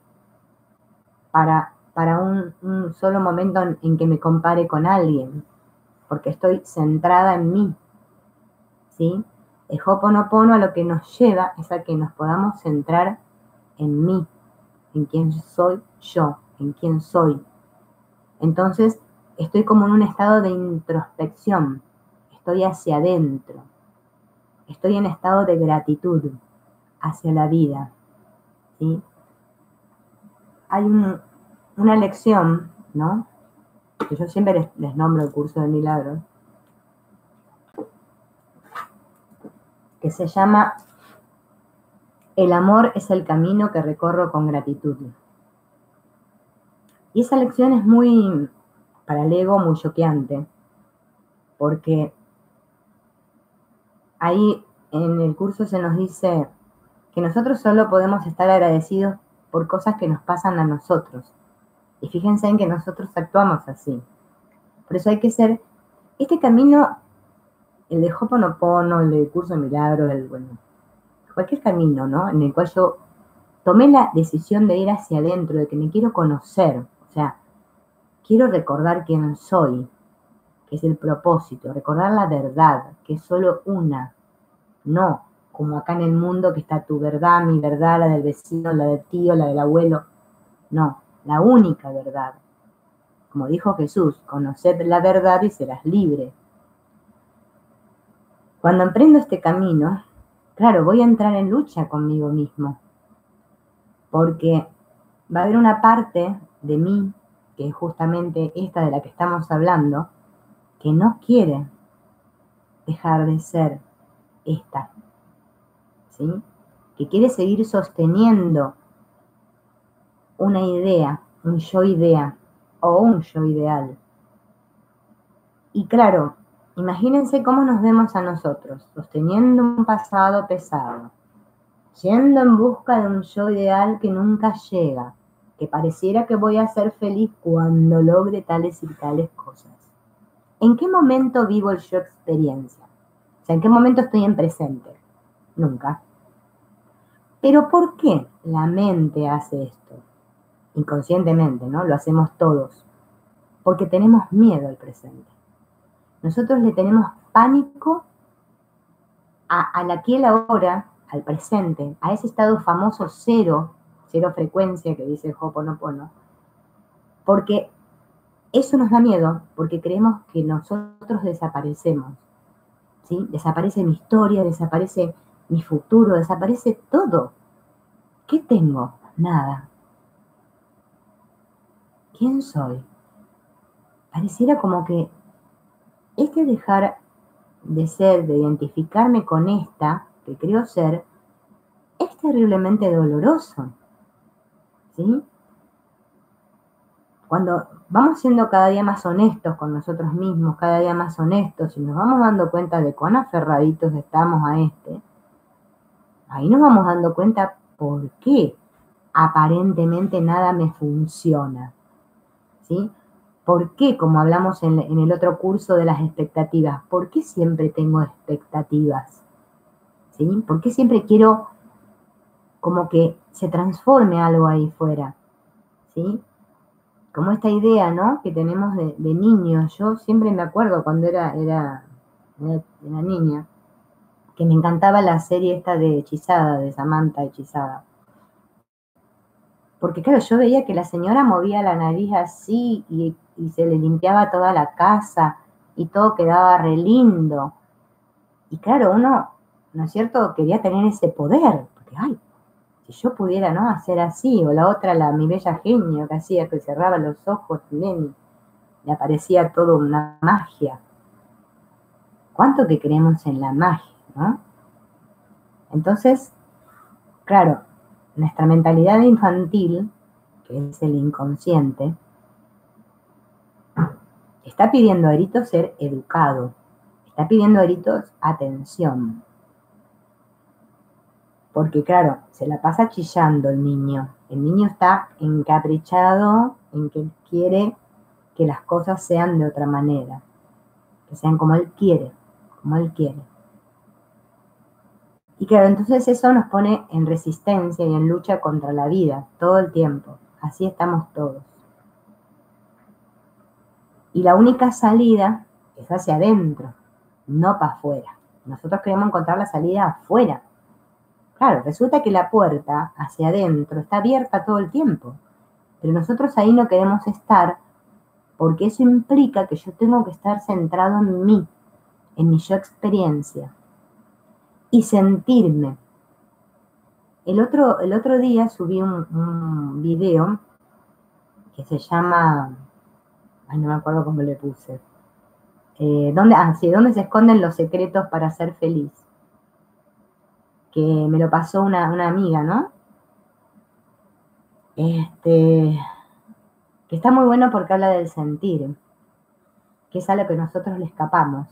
para un solo momento en que me compare con alguien, porque estoy centrada en mí, ¿sí? El Ho'oponopono a lo que nos lleva es a que nos podamos centrar en mí, en quién soy yo, en quién soy. Entonces, estoy como en un estado de introspección, estoy hacia adentro, estoy en estado de gratitud hacia la vida, ¿sí? Hay una lección, ¿no? Que yo siempre les nombro el curso de milagros, que se llama El amor es el camino que recorro con gratitud. Y esa lección es muy, para el ego, muy choqueante, porque ahí en el curso se nos dice que nosotros solo podemos estar agradecidos por cosas que nos pasan a nosotros. Y fíjense en que nosotros actuamos así. Por eso hay que ser, este camino el de Ho'oponopono, el de Curso de Milagros, bueno, cualquier camino, ¿no? En el cual yo tomé la decisión de ir hacia adentro, de que me quiero conocer, o sea, quiero recordar quién soy, que es el propósito, recordar la verdad, que es solo una, no como acá en el mundo que está tu verdad, mi verdad, la del vecino, la del tío, la del abuelo, no, la única verdad. Como dijo Jesús, conoced la verdad y serás libre. Cuando emprendo este camino, claro, voy a entrar en lucha conmigo mismo, porque va a haber una parte de mí, que es justamente esta de la que estamos hablando, que no quiere dejar de ser esta, ¿sí? Que quiere seguir sosteniendo una idea, un yo idea o un yo ideal. Y claro, imagínense cómo nos vemos a nosotros, sosteniendo un pasado pesado, yendo en busca de un yo ideal que nunca llega, que pareciera que voy a ser feliz cuando logre tales y tales cosas. ¿En qué momento vivo el yo experiencia? O sea, ¿en qué momento estoy en presente? Nunca. Pero ¿por qué la mente hace esto? Inconscientemente, ¿no? Lo hacemos todos. Porque tenemos miedo al presente. Nosotros le tenemos pánico al aquí y el ahora, al presente, a ese estado famoso cero frecuencia que dice Ho'oponopono, porque eso nos da miedo, porque creemos que nosotros desaparecemos, ¿sí? Desaparece mi historia, desaparece mi futuro, desaparece todo. ¿Qué tengo? Nada. ¿Quién soy? Pareciera como que este dejar de ser, de identificarme con esta que creo ser, es terriblemente doloroso, ¿sí? Cuando vamos siendo cada día más honestos con nosotros mismos, cada día más honestos, y nos vamos dando cuenta de cuán aferraditos estamos a ahí nos vamos dando cuenta por qué aparentemente nada me funciona, ¿sí? ¿Por qué, como hablamos en el otro curso de las expectativas, por qué siempre tengo expectativas? ¿Sí? ¿Por qué siempre quiero como que se transforme algo ahí fuera? ¿Sí? Como esta idea, ¿no? Que tenemos de niños. Yo siempre me acuerdo cuando era niña, que me encantaba la serie esta de Hechizada, de Samantha Hechizada. Porque claro, yo veía que la señora movía la nariz así y se le limpiaba toda la casa y todo quedaba re lindo. Y claro, uno, ¿no es cierto?, quería tener ese poder, porque, ay, si yo pudiera, ¿no?, hacer así, o la otra, mi bella genio, que hacía que cerraba los ojos también, le aparecía todo una magia. ¿Cuánto que creemos en la magia, no? Entonces, claro, nuestra mentalidad infantil, que es el inconsciente, está pidiendo a gritos ser educado, está pidiendo a gritos atención. Porque claro, se la pasa chillando el niño. El niño está encaprichado en que quiere que las cosas sean de otra manera, que sean como él quiere, como él quiere. Y claro, entonces eso nos pone en resistencia y en lucha contra la vida todo el tiempo. Así estamos todos. Y la única salida es hacia adentro, no para afuera. Nosotros queremos encontrar la salida afuera. Claro, resulta que la puerta hacia adentro está abierta todo el tiempo, pero nosotros ahí no queremos estar porque eso implica que yo tengo que estar centrado en mí, en mi yo experiencia y sentirme. El otro día subí un video que se llama, ay, no me acuerdo cómo le puse, ¿dónde se esconden los secretos para ser feliz? Que me lo pasó una amiga, ¿no? Que está muy bueno porque habla del sentir, que es a lo que nosotros le escapamos.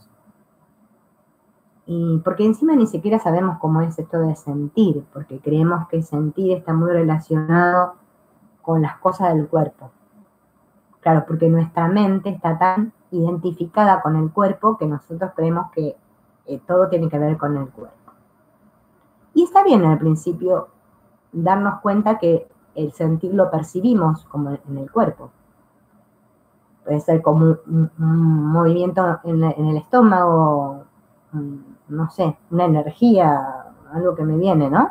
Y porque encima ni siquiera sabemos cómo es esto de sentir, porque creemos que sentir está muy relacionado con las cosas del cuerpo. Claro, porque nuestra mente está tan identificada con el cuerpo que nosotros creemos que todo tiene que ver con el cuerpo. Y está bien al principio darnos cuenta que el sentir lo percibimos como en el cuerpo. Puede ser como un movimiento en el estómago, no sé, una energía, algo que me viene, ¿no?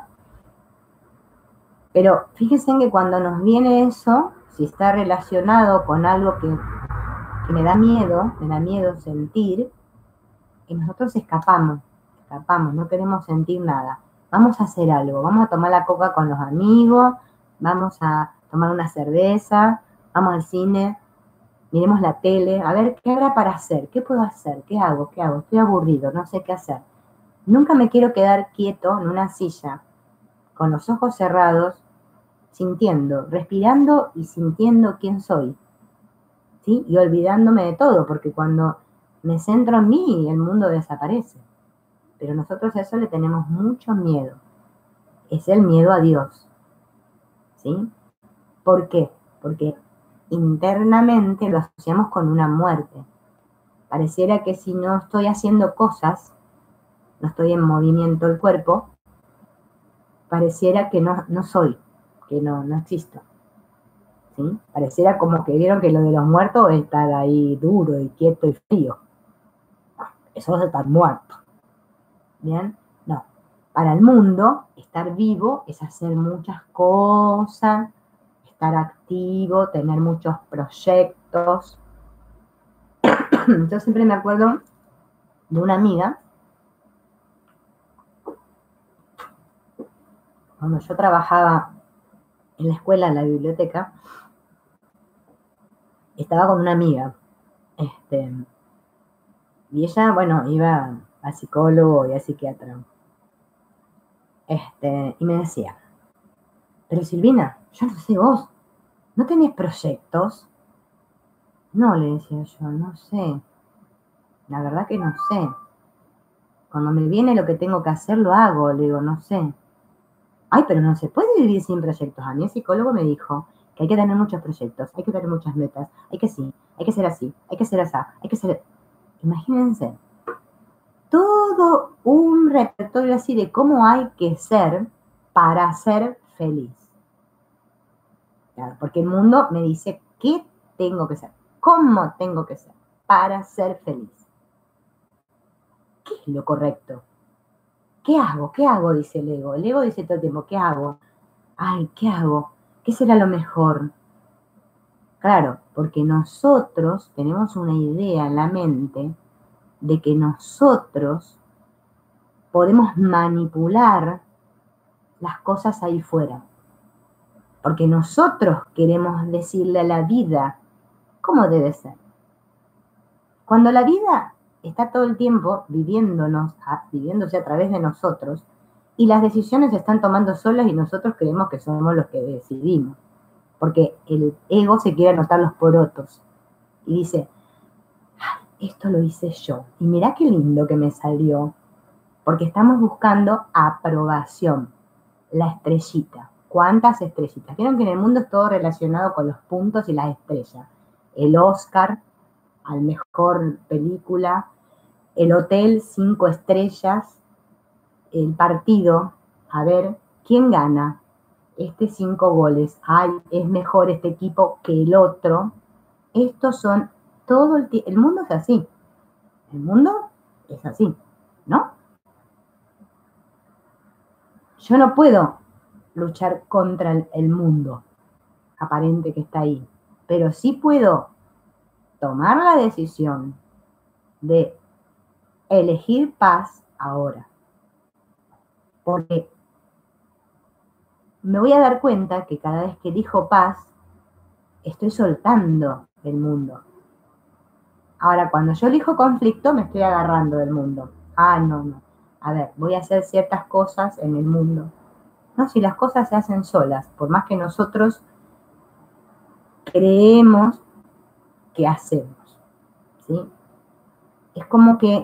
Pero fíjense que cuando nos viene eso, si está relacionado con algo que me da miedo sentir, y nosotros escapamos, no queremos sentir nada. Vamos a hacer algo, vamos a tomar la coca con los amigos, vamos a tomar una cerveza, vamos al cine, miremos la tele, a ver qué habrá para hacer, qué puedo hacer, qué hago, estoy aburrido, no sé qué hacer. Nunca me quiero quedar quieto en una silla, con los ojos cerrados, sintiendo, respirando y sintiendo quién soy, ¿sí? Y olvidándome de todo, porque cuando me centro en mí, el mundo desaparece. Pero nosotros a eso le tenemos mucho miedo. Es el miedo a Dios, ¿sí? ¿Por qué? Porque internamente lo asociamos con una muerte. Pareciera que si no estoy haciendo cosas, no estoy en movimiento el cuerpo, pareciera que no soy, que no existo. ¿Sí? Pareciera como que vieron que lo de los muertos es estar ahí duro y quieto y frío. Eso es estar muerto. ¿Bien? No. Para el mundo, estar vivo es hacer muchas cosas, estar activo, tener muchos proyectos. Yo siempre me acuerdo de una amiga, cuando yo trabajaba en la escuela, en la biblioteca, estaba con una amiga, y ella, bueno, iba a psicólogo y a psiquiatra, y me decía, pero Silvina, yo no sé vos, ¿no tenés proyectos? No, le decía yo, no sé, la verdad que no sé. Cuando me viene lo que tengo que hacer, lo hago, le digo, no sé. Ay, pero no se puede vivir sin proyectos. A mí el psicólogo me dijo que hay que tener muchos proyectos, hay que tener muchas metas, hay que sí, hay que ser así, hay que ser así, hay que ser... Imagínense, todo un repertorio así de cómo hay que ser para ser feliz. Claro, porque el mundo me dice qué tengo que ser, cómo tengo que ser para ser feliz. ¿Qué es lo correcto? ¿Qué hago? ¿Qué hago? Dice el ego. El ego dice todo el tiempo, ¿qué hago? Ay, ¿qué hago? ¿Qué será lo mejor? Claro, porque nosotros tenemos una idea en la mente de que nosotros podemos manipular las cosas ahí fuera. Porque nosotros queremos decirle a la vida cómo debe ser. Cuando la vida está todo el tiempo viviéndose a través de nosotros, y las decisiones se están tomando solas y nosotros creemos que somos los que decidimos. Porque el ego se quiere anotar los porotos y dice, ay, esto lo hice yo. Y mirá qué lindo que me salió. Porque estamos buscando aprobación, la estrellita. ¿Cuántas estrellitas? Vieron que en el mundo es todo relacionado con los puntos y las estrellas. El Oscar al mejor película, el hotel 5 estrellas, el partido, a ver, ¿quién gana? 5 goles. Ay, es mejor este equipo que el otro. Estos son todo el mundo es así. El mundo es así, ¿no? Yo no puedo luchar contra el mundo aparente que está ahí, pero sí puedo tomar la decisión de elegir paz ahora. Porque me voy a dar cuenta que cada vez que elijo paz, estoy soltando el mundo. Ahora, cuando yo elijo conflicto, me estoy agarrando del mundo. Ah, no. A ver, voy a hacer ciertas cosas en el mundo. No, si las cosas se hacen solas, por más que nosotros creemos que hacemos, ¿sí? Es como que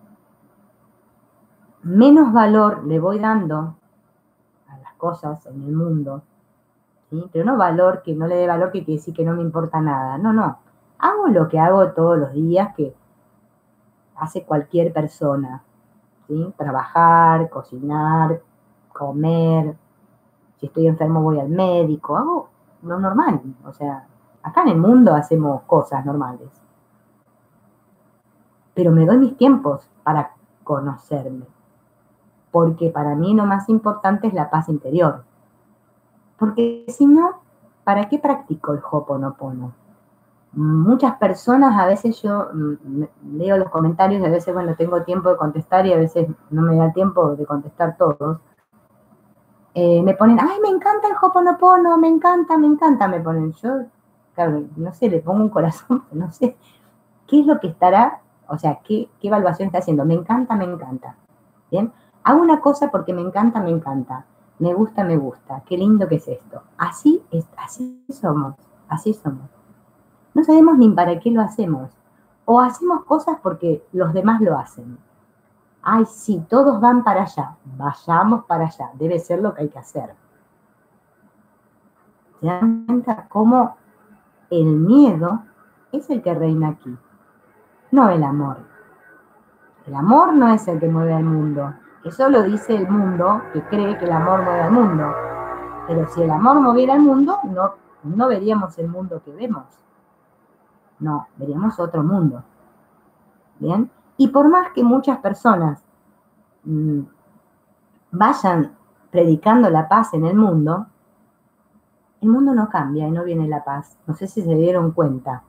menos valor le voy dando a las cosas en el mundo, ¿sí? Pero no valor, que no le dé valor que quiere decir que no me importa nada. No. Hago lo que hago todos los días, que hace cualquier persona. ¿sí? Trabajar, cocinar, comer. Si estoy enfermo voy al médico, hago lo normal. O sea, acá en el mundo hacemos cosas normales. Pero me doy mis tiempos para conocerme. Porque para mí lo más importante es la paz interior. Porque si no, ¿para qué practico el Ho'oponopono? Muchas personas, a veces yo leo los comentarios y a veces, bueno, tengo tiempo de contestar y a veces no me da tiempo de contestar todos. Me ponen, ay, me encanta el Ho'oponopono, me encanta, me ponen. Yo, claro, no sé, le pongo un corazón, no sé qué es lo que estará, o sea, qué evaluación está haciendo. Me encanta, ¿bien? Hago una cosa porque me encanta, me gusta, qué lindo que es esto. Así somos, así somos. No sabemos ni para qué lo hacemos. O hacemos cosas porque los demás lo hacen. Ay, sí, todos van para allá. Vayamos para allá. Debe ser lo que hay que hacer. ¿Se dan cuenta cómo el miedo es el que reina aquí? No el amor. El amor no es el que mueve al mundo. Eso lo dice el mundo, que cree que el amor mueve al mundo. Pero si el amor moviera al mundo, no veríamos el mundo que vemos. No, veríamos otro mundo. ¿Bien? Y por más que muchas personas vayan predicando la paz en el mundo no cambia y no viene la paz. No sé si se dieron cuenta.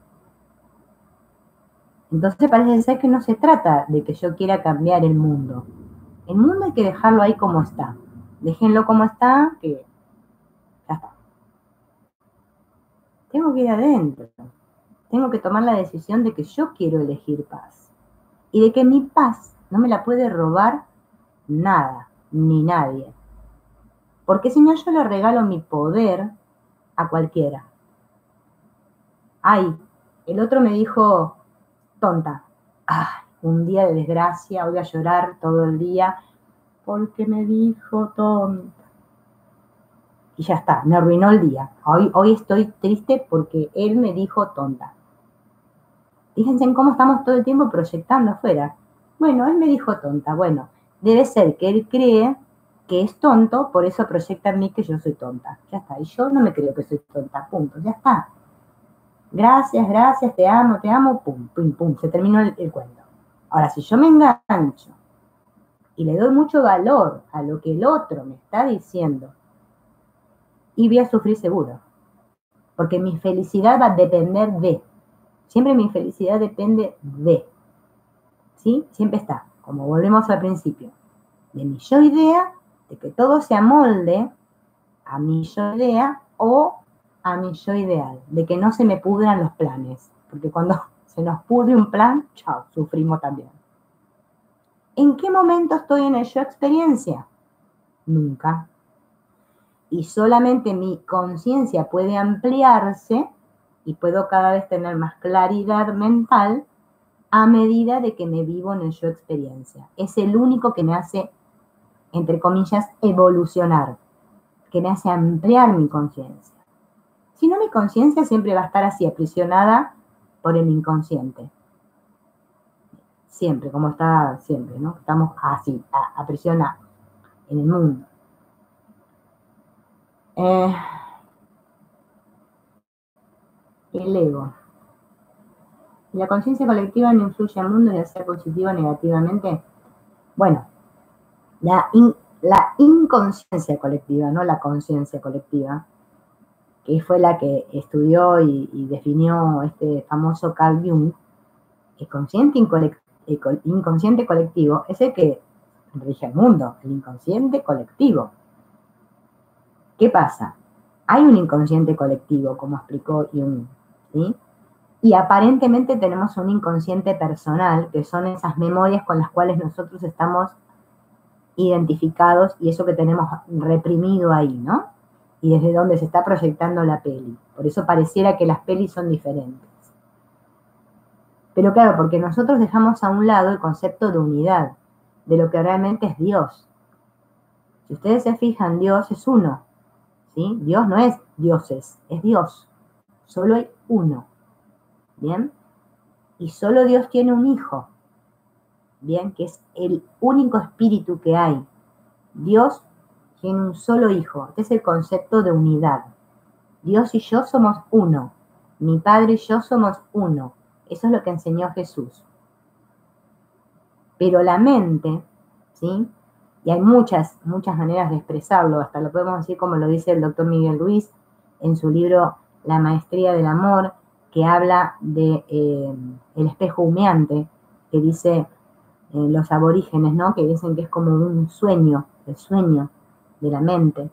Entonces parece ser que no se trata de que yo quiera cambiar el mundo. El mundo hay que dejarlo ahí como está. Déjenlo como está, que ya está. Tengo que ir adentro. Tengo que tomar la decisión de que yo quiero elegir paz. Y de que mi paz no me la puede robar nada, ni nadie. Porque si no, yo le regalo mi poder a cualquiera. Ay, el otro me dijo tonta. Ay, un día de desgracia, voy a llorar todo el día porque me dijo tonta. Y ya está, me arruinó el día. Hoy estoy triste porque él me dijo tonta. Fíjense en cómo estamos todo el tiempo proyectando afuera. Bueno, él me dijo tonta. Bueno, debe ser que él cree que es tonto, por eso proyecta en mí que yo soy tonta. Ya está. Y yo no me creo que soy tonta. Punto. Ya está. Gracias, te amo, pum, pum, pum. Se terminó el cuento. Ahora, si yo me engancho y le doy mucho valor a lo que el otro me está diciendo, y voy a sufrir seguro. Porque mi felicidad va a depender de. Siempre mi felicidad depende de. ¿Sí? Siempre está, como volvemos al principio, de mi yo idea, de que todo se amolde a mi yo idea o a mi yo ideal, de que no se me pudran los planes, porque cuando se nos pudre un plan, chao, sufrimos también. ¿En qué momento estoy en el yo experiencia? Nunca. Y solamente mi conciencia puede ampliarse y puedo cada vez tener más claridad mental a medida de que me vivo en el yo experiencia. Es el único que me hace, entre comillas, evolucionar, que me hace ampliar mi conciencia. Si no, mi conciencia siempre va a estar así, aprisionada por el inconsciente. Siempre, como está siempre, ¿no? Estamos así, aprisionados en el mundo. El ego. ¿La conciencia colectiva no influye al mundo ya sea positiva o negativamente? Bueno, la inconsciencia colectiva, no la conciencia colectiva, que fue la que estudió y definió este famoso Carl Jung, el inconsciente colectivo es el que rige el mundo, el inconsciente colectivo. ¿Qué pasa? Hay un inconsciente colectivo, como explicó Jung, ¿sí? Y aparentemente tenemos un inconsciente personal, que son esas memorias con las cuales nosotros estamos identificados y eso que tenemos reprimido ahí, ¿no? Y desde donde se está proyectando la peli. Por eso pareciera que las pelis son diferentes. Pero claro, porque nosotros dejamos a un lado el concepto de unidad, de lo que realmente es Dios. Si ustedes se fijan, Dios es uno, ¿sí? Dios no es dioses, es Dios. Solo hay uno, ¿bien? Y solo Dios tiene un hijo, bien, que es el único espíritu que hay. Dios tiene un solo hijo. Este es el concepto de unidad. Dios y yo somos uno. Mi Padre y yo somos uno. Eso es lo que enseñó Jesús. Pero la mente, ¿sí? Y hay muchas maneras de expresarlo, hasta lo podemos decir como lo dice el doctor Miguel Ruiz en su libro La Maestría del Amor, que habla de el espejo humeante, que dice los aborígenes, ¿no? Que dicen que es como un sueño, el sueño de la mente.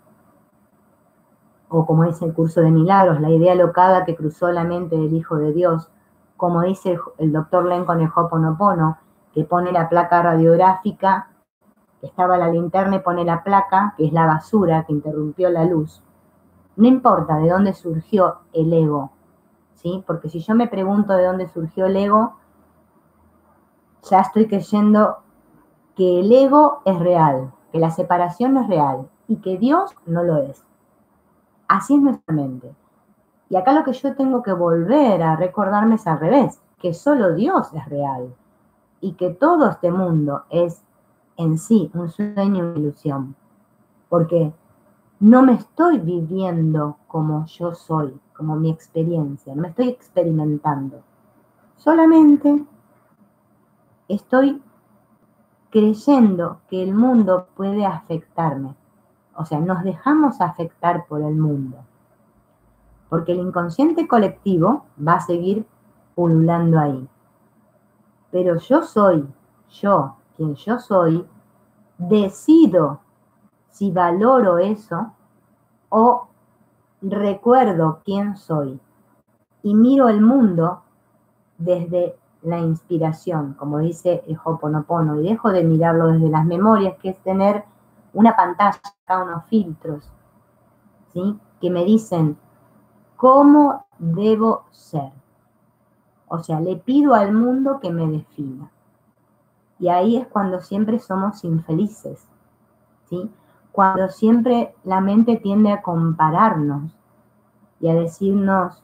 O como dice el curso de milagros, la idea locada que cruzó la mente del Hijo de Dios, como dice el doctor Len con el Ho'oponopono, que pone la placa radiográfica, que estaba la linterna y pone la placa, que es la basura que interrumpió la luz. No importa de dónde surgió el ego, ¿sí? Porque si yo me pregunto de dónde surgió el ego, ya estoy creyendo que el ego es real, que la separación es real y que Dios no lo es. Así es nuestra mente. Y acá lo que yo tengo que volver a recordarme es al revés, que solo Dios es real y que todo este mundo es en sí un sueño, una ilusión. Porque no me estoy viviendo como yo soy, como mi experiencia, no me estoy experimentando. Solamente estoy creyendo que el mundo puede afectarme. O sea, nos dejamos afectar por el mundo. Porque el inconsciente colectivo va a seguir pululando ahí. Pero yo, quien yo soy, decido si valoro eso o recuerdo quién soy y miro el mundo desde la inspiración, como dice el Ho'oponopono, y dejo de mirarlo desde las memorias, que es tener una pantalla, unos filtros, ¿sí? Que me dicen cómo debo ser. O sea, le pido al mundo que me defina. Y ahí es cuando siempre somos infelices, ¿sí? Cuando siempre la mente tiende a compararnos y a decirnos,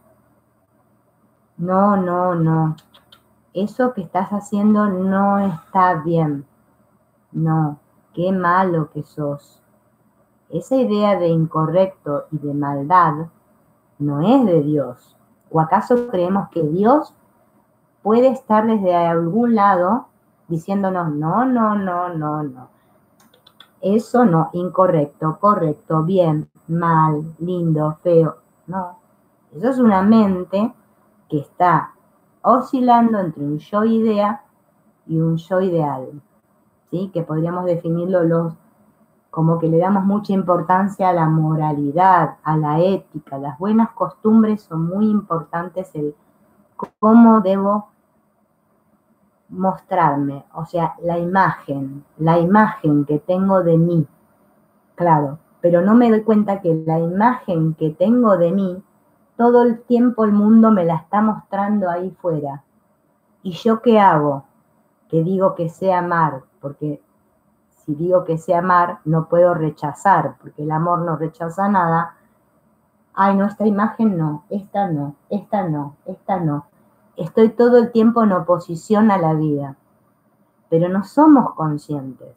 no, eso que estás haciendo no está bien, no, qué malo que sos. Esa idea de incorrecto y de maldad no es de Dios. ¿O acaso creemos que Dios puede estar desde algún lado diciéndonos, no? Eso no, incorrecto, correcto, bien, mal, lindo, feo. No, eso es una mente que está oscilando entre un yo idea y un yo ideal, ¿sí? Que podríamos definirlo como que le damos mucha importancia a la moralidad, a la ética. Las buenas costumbres son muy importantes, el cómo debo mostrarme, o sea, la imagen que tengo de mí, claro, pero no me doy cuenta que la imagen que tengo de mí, todo el tiempo el mundo me la está mostrando ahí fuera. ¿Y yo qué hago? Que digo que sé amar, porque si digo que sé amar, no puedo rechazar, porque el amor no rechaza nada. Ay, no, esta imagen no, esta no, esta no, esta no. Estoy todo el tiempo en oposición a la vida, pero no somos conscientes.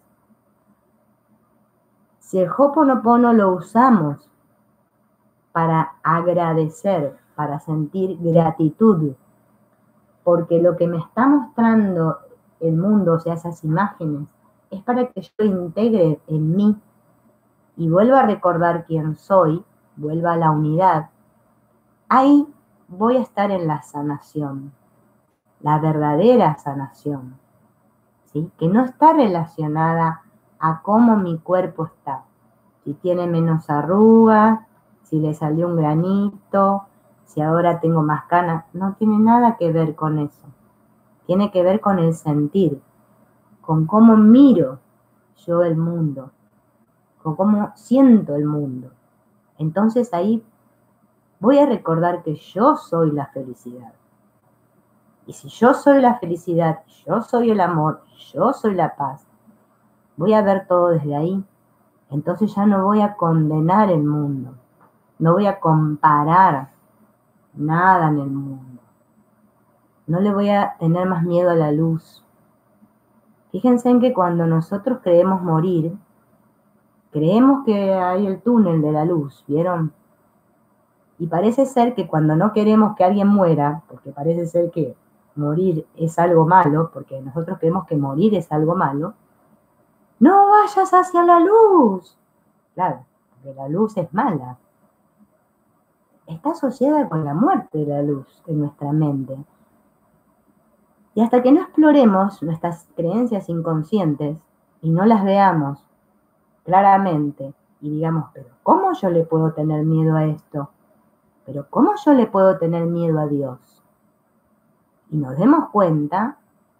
Si el Ho'oponopono lo usamos para agradecer, para sentir gratitud, porque lo que me está mostrando el mundo, o sea, esas imágenes, es para que yo integre en mí y vuelva a recordar quién soy, vuelva a la unidad. Ahí voy a estar en la sanación, la verdadera sanación, ¿sí? Que no está relacionada a cómo mi cuerpo está, si tiene menos arrugas, si le salió un granito, si ahora tengo más canas, no tiene nada que ver con eso. Tiene que ver con el sentir, con cómo miro yo el mundo, con cómo siento el mundo. Entonces ahí voy a recordar que yo soy la felicidad. Y si yo soy la felicidad, yo soy el amor, yo soy la paz, voy a ver todo desde ahí. Entonces ya no voy a condenar el mundo, no voy a comparar nada en el mundo. No le voy a tener más miedo a la luz. Fíjense en que cuando nosotros creemos morir, creemos que hay el túnel de la luz, ¿vieron? Y parece ser que cuando no queremos que alguien muera, porque parece ser que morir es algo malo, porque nosotros creemos que morir es algo malo, no vayas hacia la luz. Claro, porque la luz es mala. Está asociada con la muerte de la luz en nuestra mente. Y hasta que no exploremos nuestras creencias inconscientes y no las veamos claramente y digamos, pero ¿cómo yo le puedo tener miedo a esto? ¿Pero cómo yo le puedo tener miedo a Dios? Y nos demos cuenta,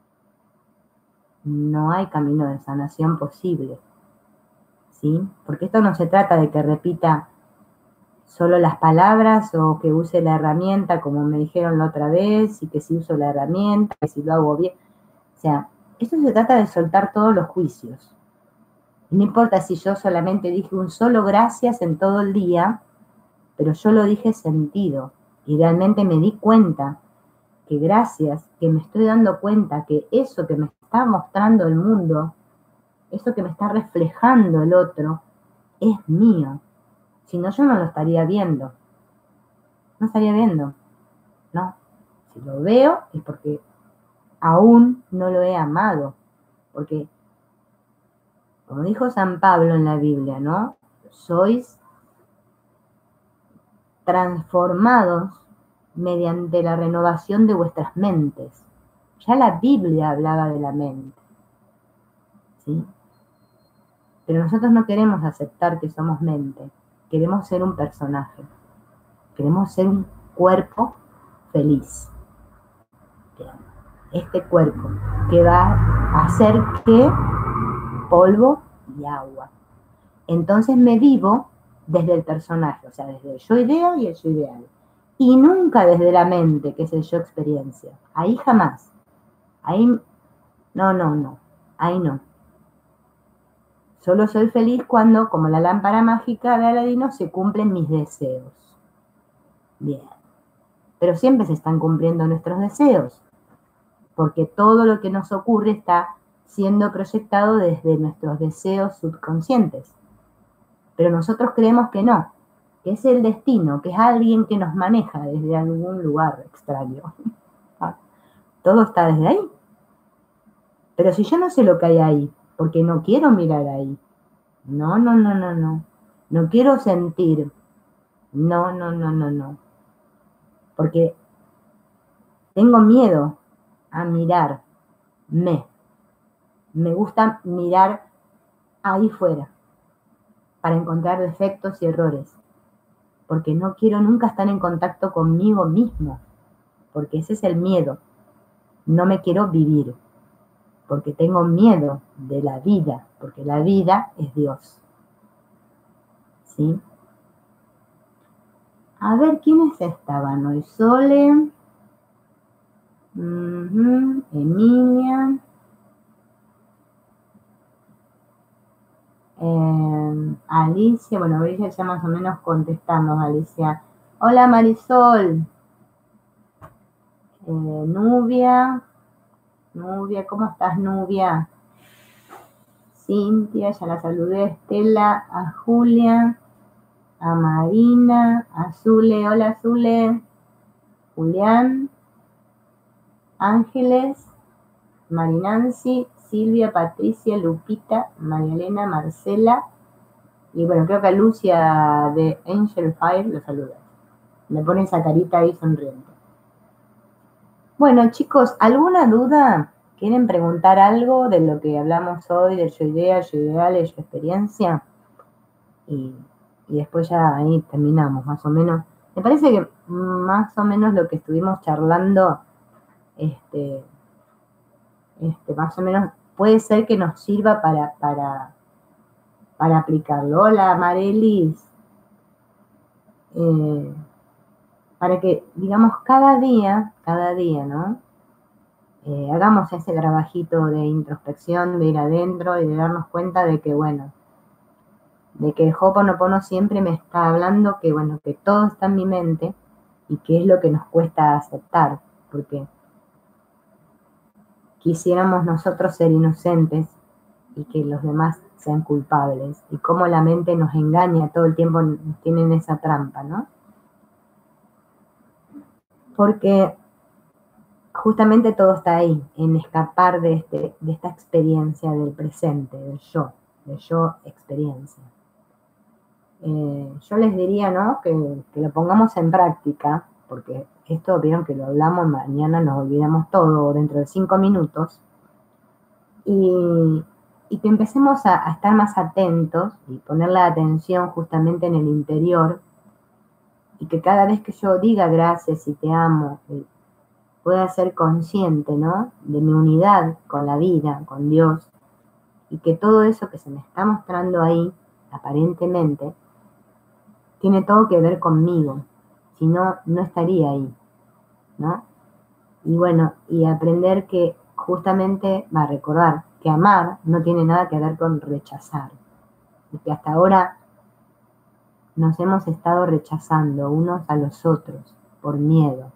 no hay camino de sanación posible, ¿sí? Porque esto no se trata de que repita solo las palabras o que use la herramienta como me dijeron la otra vez y que si uso la herramienta, que si lo hago bien. O sea, esto se trata de soltar todos los juicios. Y no importa si yo solamente dije un solo gracias en todo el día, pero yo lo dije sentido y realmente me di cuenta que gracias, que me estoy dando cuenta que eso que me está mostrando el mundo, eso que me está reflejando el otro, es mío. Si no, yo no lo estaría viendo. No estaría viendo, ¿no? Si lo veo es porque aún no lo he amado. Porque, como dijo San Pablo en la Biblia, ¿no? Sois transformados mediante la renovación de vuestras mentes. Ya la Biblia hablaba de la mente, ¿sí? Pero nosotros no queremos aceptar que somos mente, queremos ser un personaje, queremos ser un cuerpo feliz. Este cuerpo que va a hacer que polvo y agua. Entonces me vivo desde el personaje, o sea, desde el yo idea y el yo ideal. Y nunca desde la mente, que es el yo experiencia. Ahí jamás. Ahí, no. Ahí no. Solo soy feliz cuando, como la lámpara mágica de Aladino, se cumplen mis deseos. Bien. Pero siempre se están cumpliendo nuestros deseos, porque todo lo que nos ocurre está siendo proyectado desde nuestros deseos subconscientes. Pero nosotros creemos que no, que es el destino, que es alguien que nos maneja desde algún lugar extraño. Todo está desde ahí. Pero si yo no sé lo que hay ahí, porque no quiero mirar ahí, no. No quiero sentir, no. Porque tengo miedo a mirarme. Me gusta mirar ahí fuera para encontrar defectos y errores. Porque no quiero nunca estar en contacto conmigo mismo. Porque ese es el miedo. No me quiero vivir. Porque tengo miedo de la vida. Porque la vida es Dios. ¿Sí? A ver, ¿quiénes estaban hoy? Sole, Emilia, Alicia, bueno, Alicia ya más o menos contestamos, Alicia. Hola Marisol, Nubia, ¿cómo estás Nubia? Cintia, ya la saludé, Estela, a Julia, a Marina, a Zule, hola Zule, Julián, Ángeles, Marinancy, Silvia, Patricia, Lupita, María Elena, Marcela, y bueno, creo que a Lucia de Angel Fire lo saluda. Me pone esa carita ahí sonriente. Bueno, chicos, ¿alguna duda? ¿Quieren preguntar algo de lo que hablamos hoy, del yo idea, yo ideal, yo experiencia? Y después ya ahí terminamos, más o menos. Me parece que más o menos lo que estuvimos charlando, más o menos puede ser que nos sirva para aplicarlo. Hola, Marelis. Para que, digamos, cada día, ¿no? Hagamos ese trabajito de introspección, de ir adentro y de darnos cuenta de que, bueno, de que el Ho'oponopono siempre me está hablando que, bueno, que todo está en mi mente y que es lo que nos cuesta aceptar, porque quisiéramos nosotros ser inocentes y que los demás sean culpables, y cómo la mente nos engaña todo el tiempo, tienen esa trampa, ¿no? Porque justamente todo está ahí, en escapar de esta experiencia del presente, de yo experiencia. Yo les diría, ¿no?, que lo pongamos en práctica, porque esto, vieron que lo hablamos, mañana nos olvidamos todo, dentro de 5 minutos, y que empecemos a estar más atentos y poner la atención justamente en el interior, y que cada vez que yo diga gracias y te amo, pueda ser consciente, ¿no?, de mi unidad con la vida, con Dios, y que todo eso que se me está mostrando ahí, aparentemente, tiene todo que ver conmigo, si no, no estaría ahí, ¿no? Y bueno, y aprender que justamente va a recordar que amar no tiene nada que ver con rechazar, y que hasta ahora nos hemos estado rechazando unos a los otros por miedo,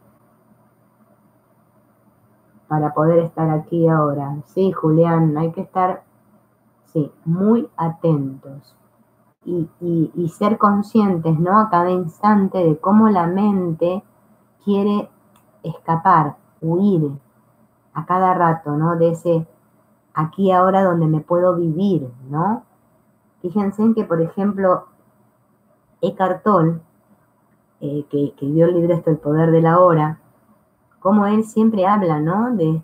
para poder estar aquí ahora. Sí, Julián, hay que estar, sí, muy atentos y ser conscientes, ¿no?, a cada instante de cómo la mente quiere escapar, huir a cada rato, ¿no?, de ese aquí ahora donde me puedo vivir, ¿no? Fíjense en que, por ejemplo, Eckhart Tolle, que escribió el libro El poder de la hora, como él siempre habla, ¿no?, de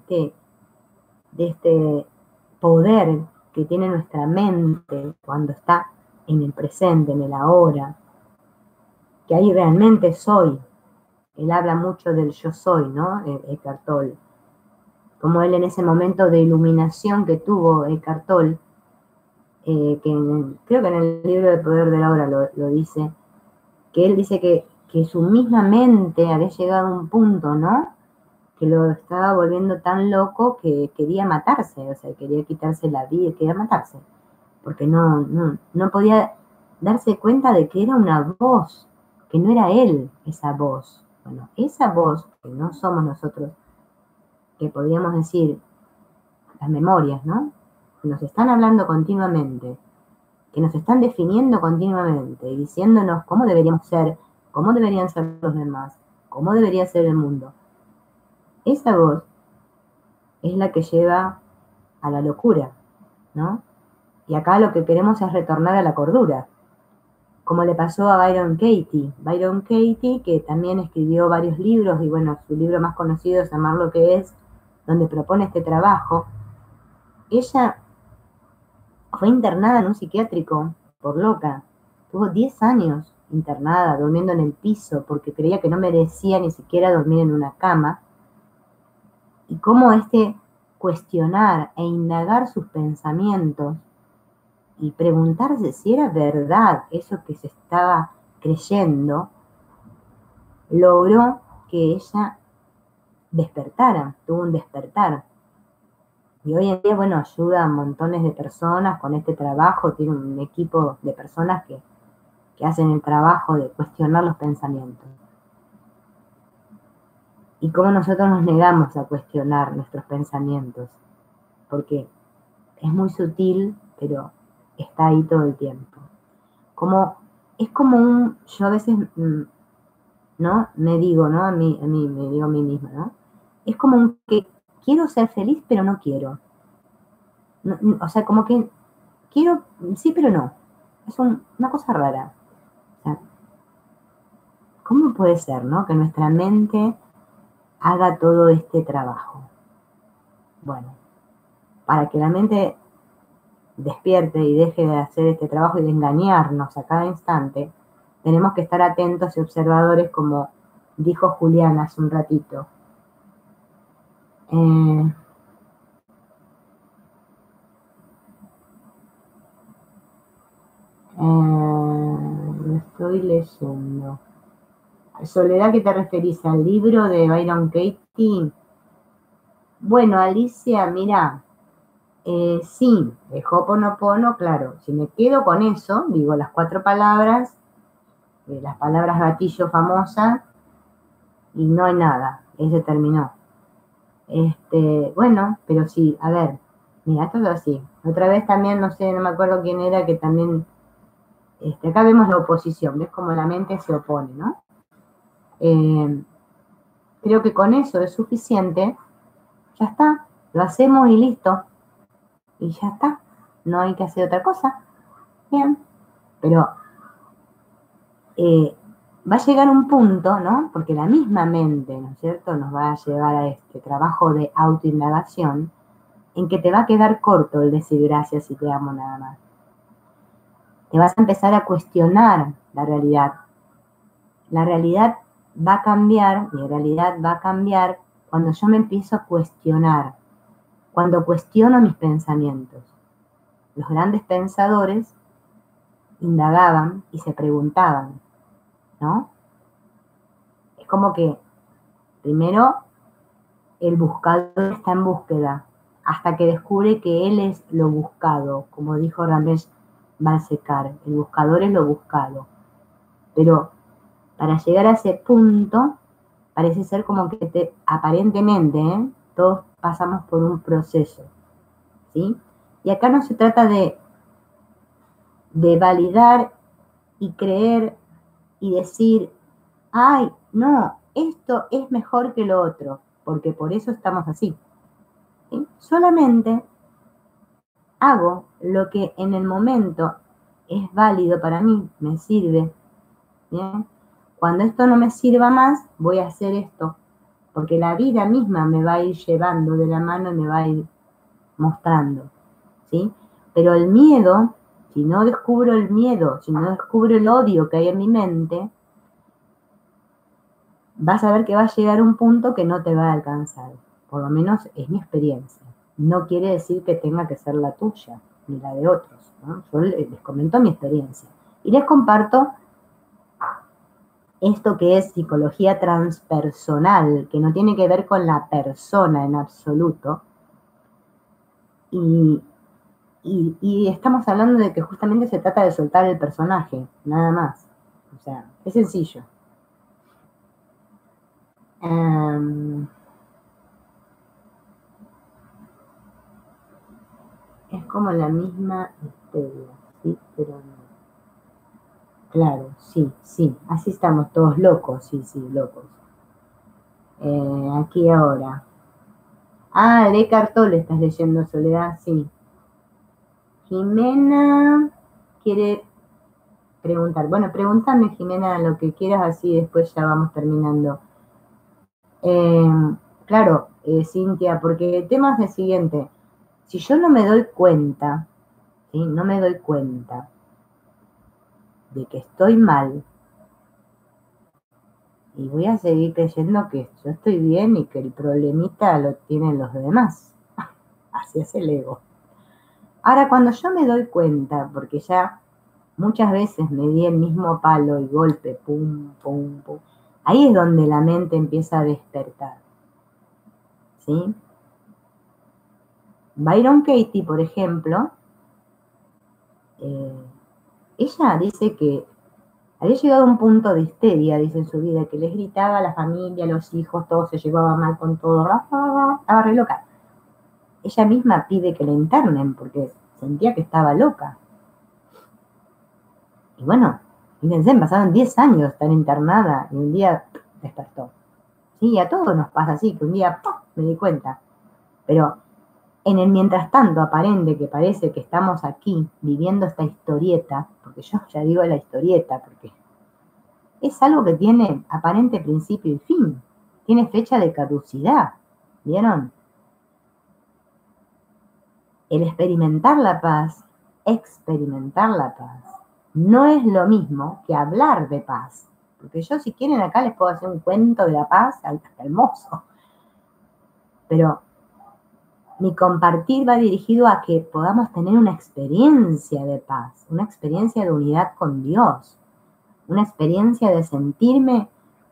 este poder que tiene nuestra mente cuando está en el presente, en el ahora, que ahí realmente soy. Él habla mucho del yo soy, ¿no?, Eckhart Tolle. Como él en ese momento de iluminación que tuvo Eckhart Tolle, creo que en el libro El poder de la hora lo dice, que él dice que su misma mente había llegado a un punto, ¿no?, que lo estaba volviendo tan loco que quería matarse, o sea, quería quitarse la vida, quería matarse, porque no podía darse cuenta de que era una voz, que no era él esa voz. Bueno, esa voz, que no somos nosotros, que podríamos decir las memorias, ¿no?, que nos están hablando continuamente, que nos están definiendo continuamente y diciéndonos cómo deberíamos ser, cómo deberían ser los demás, cómo debería ser el mundo. Esa voz es la que lleva a la locura, ¿no? Y acá lo que queremos es retornar a la cordura, como le pasó a Byron Katie. Byron Katie, que también escribió varios libros, y bueno, su libro más conocido es Amar lo que es, donde propone este trabajo. Ella fue internada en un psiquiátrico por loca. Tuvo 10 años internada, durmiendo en el piso, porque creía que no merecía ni siquiera dormir en una cama. Y cómo cuestionar e indagar sus pensamientos y preguntarse si era verdad eso que se estaba creyendo, logró que ella despertara, tuvo un despertar. Y hoy en día, bueno, ayuda a montones de personas con este trabajo, tiene un equipo de personas que hacen el trabajo de cuestionar los pensamientos. Y cómo nosotros nos negamos a cuestionar nuestros pensamientos, porque es muy sutil, pero está ahí todo el tiempo. Es como yo a veces, ¿no?, me digo, ¿no?, a mí me digo a mí misma, ¿no?, es como que quiero ser feliz, pero no quiero. No, o sea, como que quiero, sí, pero no. Es una cosa rara. O sea, ¿cómo puede ser, ¿no?, que nuestra mente haga todo este trabajo? Bueno, para que la mente despierte y deje de hacer este trabajo y de engañarnos a cada instante, tenemos que estar atentos y observadores, como dijo Julián hace un ratito. Lo estoy leyendo. Soledad, ¿qué te referís? ¿Al libro de Byron Katie? Bueno, Alicia, mira, sí, de Ho'oponopono, claro, si me quedo con eso, digo las 4 palabras, las palabras gatillo famosas, y no hay nada, se terminó. Bueno, pero sí, a ver, mira, esto es así. Otra vez también, no sé, no me acuerdo quién era, que también, acá vemos la oposición, ves cómo la mente se opone, ¿no? Creo que con eso es suficiente, ya está, lo hacemos y listo, y ya está, no hay que hacer otra cosa, bien, pero va a llegar un punto, ¿no? Porque la misma mente, ¿no es cierto?, nos va a llevar a este trabajo de autoindagación, en que te va a quedar corto el decir gracias y te amo nada más. Te vas a empezar a cuestionar la realidad. La realidad va a cambiar, mi realidad va a cambiar cuando yo me empiezo a cuestionar, cuando cuestiono mis pensamientos. Los grandes pensadores indagaban y se preguntaban, ¿no? Es como que primero el buscador está en búsqueda, hasta que descubre que él es lo buscado, como dijo Ramesh Balsekar, el buscador es lo buscado. Pero para llegar a ese punto, parece ser como que aparentemente, todos pasamos por un proceso, ¿sí? Y acá no se trata de validar y creer y decir, ay, no, esto es mejor que lo otro, porque por eso estamos así. ¿Sí? Solamente hago lo que en el momento es válido para mí, me sirve. ¿Bien? Cuando esto no me sirva más, voy a hacer esto, porque la vida misma me va a ir llevando de la mano y me va a ir mostrando, ¿sí? Pero el miedo, si no descubro el miedo, si no descubro el odio que hay en mi mente, vas a ver que va a llegar un punto que no te va a alcanzar. Por lo menos es mi experiencia. No quiere decir que tenga que ser la tuya, ni la de otros, ¿no? Yo les comento mi experiencia. Y les comparto esto que es psicología transpersonal, que no tiene que ver con la persona en absoluto. Y estamos hablando de que justamente se trata de soltar el personaje, nada más. O sea, es sencillo. Es como la misma historia, ¿sí? Pero no. Claro, sí, sí. Así estamos todos locos, sí, sí, locos. Aquí ahora. Ah, de Cartol estás leyendo, Soledad, sí. Jimena quiere preguntar. Bueno, pregúntame, Jimena, lo que quieras, así después ya vamos terminando. Claro, Cintia, porque el tema es el siguiente. Si yo no me doy cuenta, ¿sí? No me doy cuenta de que estoy mal, y voy a seguir creyendo que yo estoy bien y que el problemita lo tienen los demás. Así es el ego. Ahora, cuando yo me doy cuenta, porque ya muchas veces me di el mismo palo y golpe, pum, pum, pum, ahí es donde la mente empieza a despertar. ¿Sí? Byron Katie, por ejemplo, ella dice que había llegado a un punto de histeria, dice en su vida, que les gritaba a la familia, a los hijos, todo se llevaba mal con todo, estaba re loca. Ella misma pide que la internen porque sentía que estaba loca. Y bueno, fíjense, pasaron 10 años de estar internada y un día despertó. Sí, a todos nos pasa así, que un día ¡pum!, me di cuenta. Pero en el mientras tanto aparente que parece que estamos aquí viviendo esta historieta, porque yo ya digo la historieta, porque es algo que tiene aparente principio y fin, tiene fecha de caducidad, ¿vieron? El experimentar la paz, no es lo mismo que hablar de paz, porque yo si quieren acá les puedo hacer un cuento de la paz hasta hermoso, pero mi compartir va dirigido a que podamos tener una experiencia de paz, una experiencia de unidad con Dios, una experiencia de sentirme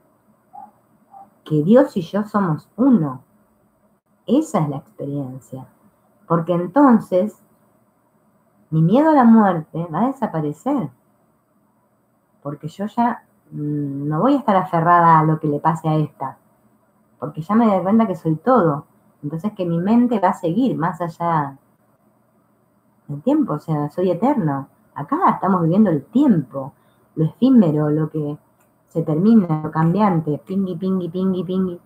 que Dios y yo somos uno. Esa es la experiencia. Porque entonces mi miedo a la muerte va a desaparecer. Porque yo ya no voy a estar aferrada a lo que le pase a esta. Porque ya me doy cuenta que soy todo. Entonces que mi mente va a seguir más allá del tiempo, o sea, soy eterno. Acá estamos viviendo el tiempo, lo efímero, lo que se termina, lo cambiante, pingui, pingui, pingui, pingui.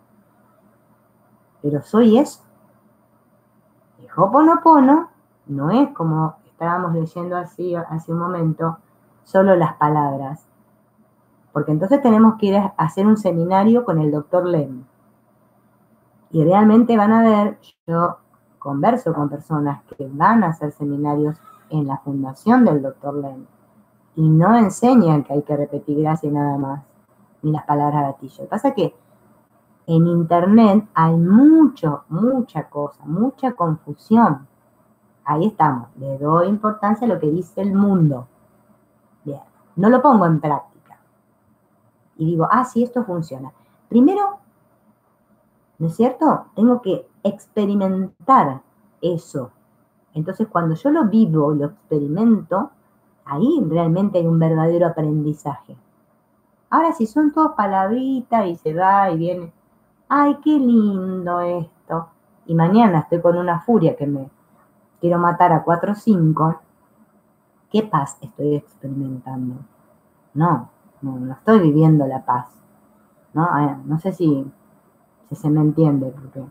Pero soy eso. El Ho'oponopono no es como estábamos leyendo así hace un momento, solo las palabras. Porque entonces tenemos que ir a hacer un seminario con el doctor Lem. Y realmente van a ver, yo converso con personas que van a hacer seminarios en la fundación del doctor Lem y no enseñan que hay que repetir gracias y nada más, ni las palabras gatillo. Lo que pasa es que en internet hay mucha cosa, mucha confusión. Ahí estamos, le doy importancia a lo que dice el mundo. Bien, no lo pongo en práctica. Y digo, sí, esto funciona. Primero, ¿no es cierto? Tengo que experimentar eso. Entonces, cuando yo lo vivo, lo experimento, ahí realmente hay un verdadero aprendizaje. Ahora, si son todas palabritas y se va y viene, ¡ay, qué lindo esto! Y mañana estoy con una furia que me quiero matar a 4 o 5, ¿qué paz estoy experimentando? No estoy viviendo la paz. No sé si se me entiende. Porque...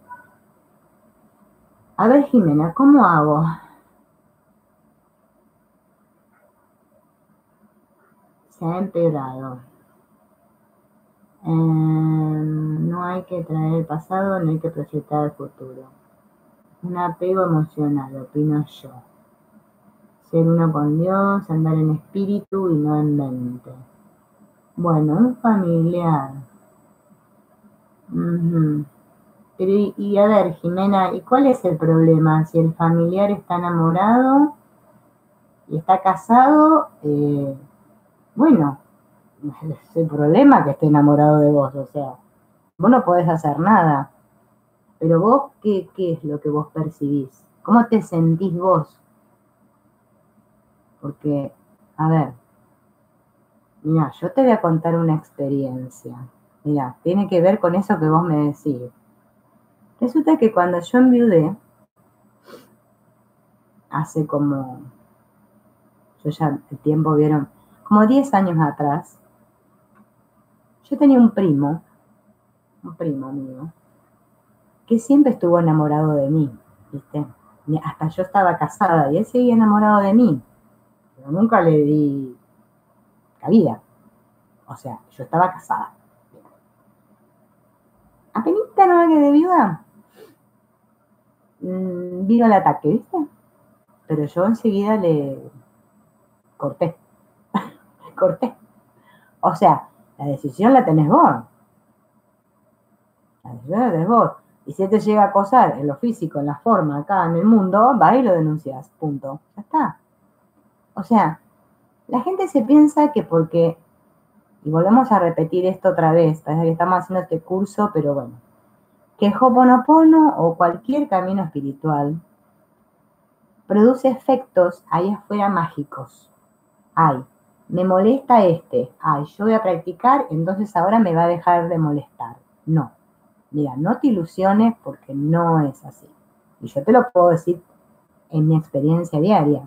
A ver, Jimena, ¿cómo hago? Se ha empeorado. No hay que traer el pasado, no hay que proyectar el futuro. Un apego emocional, opino yo. Ser uno con Dios, andar en espíritu y no en mente. Bueno, un familiar. Pero y a ver, Jimena, ¿y cuál es el problema? Si el familiar está enamorado y está casado, bueno, es el problema que esté enamorado de vos, o sea, vos no podés hacer nada. Pero vos, ¿qué es lo que vos percibís? ¿Cómo te sentís vos? Porque, a ver, mira, yo te voy a contar una experiencia. Mira, tiene que ver con eso que vos me decís. Resulta que cuando yo enviudé, hace como, yo ya el tiempo vieron, como 10 años atrás, yo tenía un primo mío, que siempre estuvo enamorado de mí, ¿viste? Hasta yo estaba casada y él seguía enamorado de mí, pero nunca le di cabida. O sea, yo estaba casada. Apenas no me quedé viuda, vino el ataque, ¿viste? Pero yo enseguida le corté. Corté. O sea, la decisión la tenés vos. La decisión la tenés vos. Y si te llega a acosar en lo físico, en la forma, acá en el mundo, vas y lo denuncias. Punto. Ya está. O sea, la gente se piensa que porque, y volvemos a repetir esto otra vez, parece que estamos haciendo este curso, pero bueno, que el Ho'oponopono o cualquier camino espiritual produce efectos ahí afuera mágicos. Me molesta yo voy a practicar, entonces ahora me va a dejar de molestar. No, mira, no te ilusiones porque no es así. Y yo te lo puedo decir en mi experiencia diaria.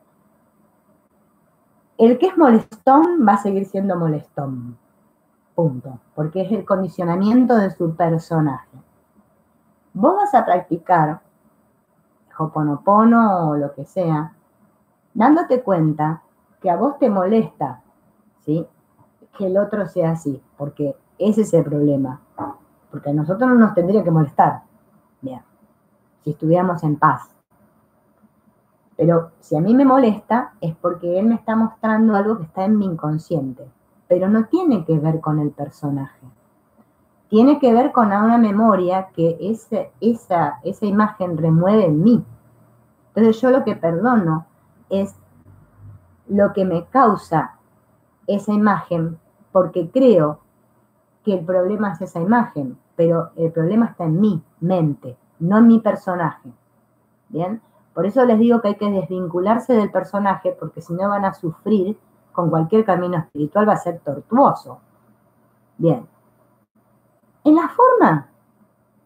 El que es molestón va a seguir siendo molestón. Punto. Porque es el condicionamiento de su personaje. Vos vas a practicar Ho'oponopono o lo que sea, dándote cuenta que a vos te molesta, ¿sí? Que el otro sea así, porque ese es el problema. Porque a nosotros no nos tendría que molestar, bien, si estuviéramos en paz. Pero si a mí me molesta es porque él me está mostrando algo que está en mi inconsciente, pero no tiene que ver con el personaje. Tiene que ver con una memoria que esa imagen remueve en mí. Entonces yo lo que perdono es lo que me causa esa imagen, porque creo que el problema es esa imagen, pero el problema está en mi mente, no en mi personaje. ¿Bien? Por eso les digo que hay que desvincularse del personaje, porque si no van a sufrir con cualquier camino espiritual, va a ser tortuoso. Bien. En la forma,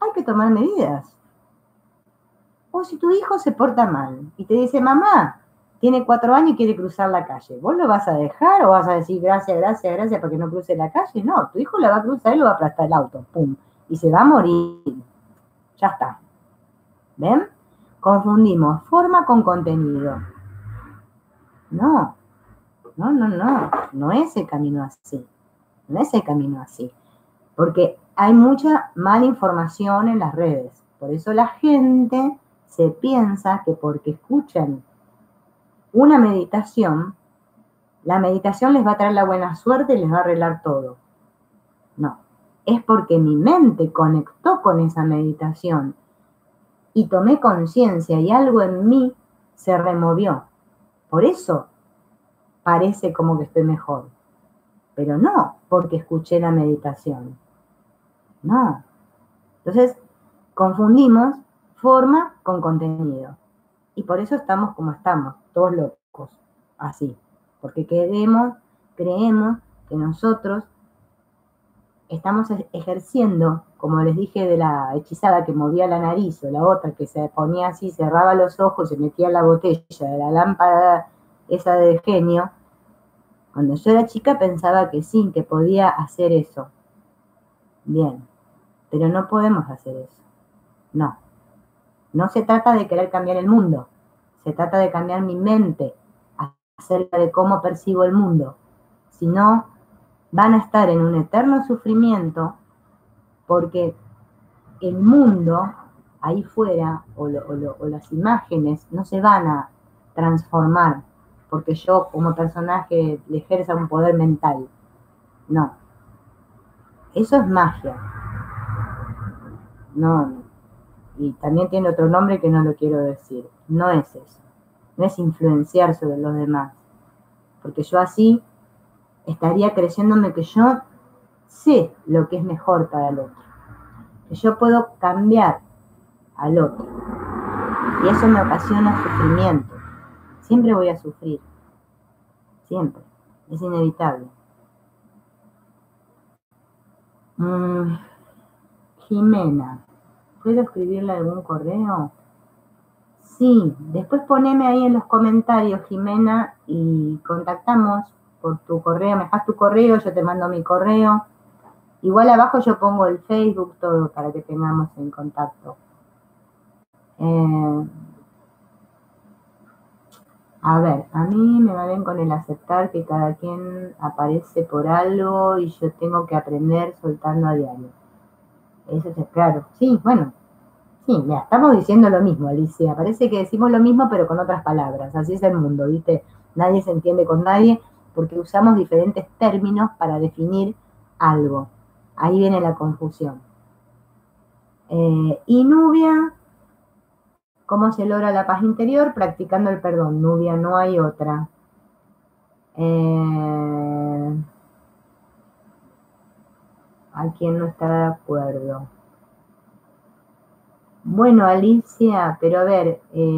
hay que tomar medidas. O si tu hijo se porta mal y te dice, mamá, tiene 4 años y quiere cruzar la calle, ¿vos lo vas a dejar o vas a decir gracias, gracias, gracias para que no cruce la calle? No, tu hijo la va a cruzar y lo va a aplastar el auto, pum, y se va a morir. Ya está. ¿Ven? Confundimos forma con contenido. No, no es el camino así. No es el camino así. Porque hay mucha mala información en las redes. Por eso la gente se piensa que porque escuchan una meditación, la meditación les va a traer la buena suerte y les va a arreglar todo. No, es porque mi mente conectó con esa meditación y tomé conciencia y algo en mí se removió. Por eso parece como que estoy mejor. Pero no porque escuché la meditación. No. Entonces, confundimos forma con contenido. Y por eso estamos como estamos, todos locos, así. Porque creemos que nosotros estamos ejerciendo, como les dije de la hechizada que movía la nariz, o la otra que se ponía así, cerraba los ojos, se metía en la botella de la lámpara esa de genio. Cuando yo era chica pensaba que sí, que podía hacer eso. Bien, pero no podemos hacer eso. No. No se trata de querer cambiar el mundo, se trata de cambiar mi mente acerca de cómo percibo el mundo. Si no, van a estar en un eterno sufrimiento porque el mundo ahí fuera o las imágenes no se van a transformar porque yo como personaje le ejerza un poder mental. No. Eso es magia. No. Y también tiene otro nombre que no lo quiero decir. No es eso. No es influenciar sobre los demás. Porque yo así estaría creyéndome que yo sé lo que es mejor para el otro. Que yo puedo cambiar al otro. Y eso me ocasiona sufrimiento. Siempre voy a sufrir. Siempre. Es inevitable. Jimena, ¿puedo escribirle algún correo? Sí, después poneme ahí en los comentarios, Jimena, y contactamos por tu correo. Me dejas tu correo, yo te mando mi correo. Igual abajo yo pongo el Facebook, todo, para que tengamos en contacto. A ver, a mí me va bien con el aceptar que cada quien aparece por algo y yo tengo que aprender soltando a diario. Eso es claro. Sí, bueno. Sí, mira, estamos diciendo lo mismo, Alicia. Parece que decimos lo mismo, pero con otras palabras. Así es el mundo, ¿viste? Nadie se entiende con nadie porque usamos diferentes términos para definir algo. Ahí viene la confusión. Y Nubia, ¿cómo se logra la paz interior? Practicando el perdón. Nubia, no hay otra. ¿A quién no está de acuerdo? Bueno, Alicia, pero a ver,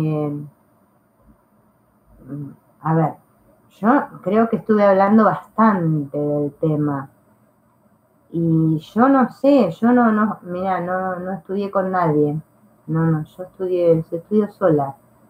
yo creo que estuve hablando bastante del tema. Y yo no sé, yo mira, no estudié con nadie. No, yo estudio sola.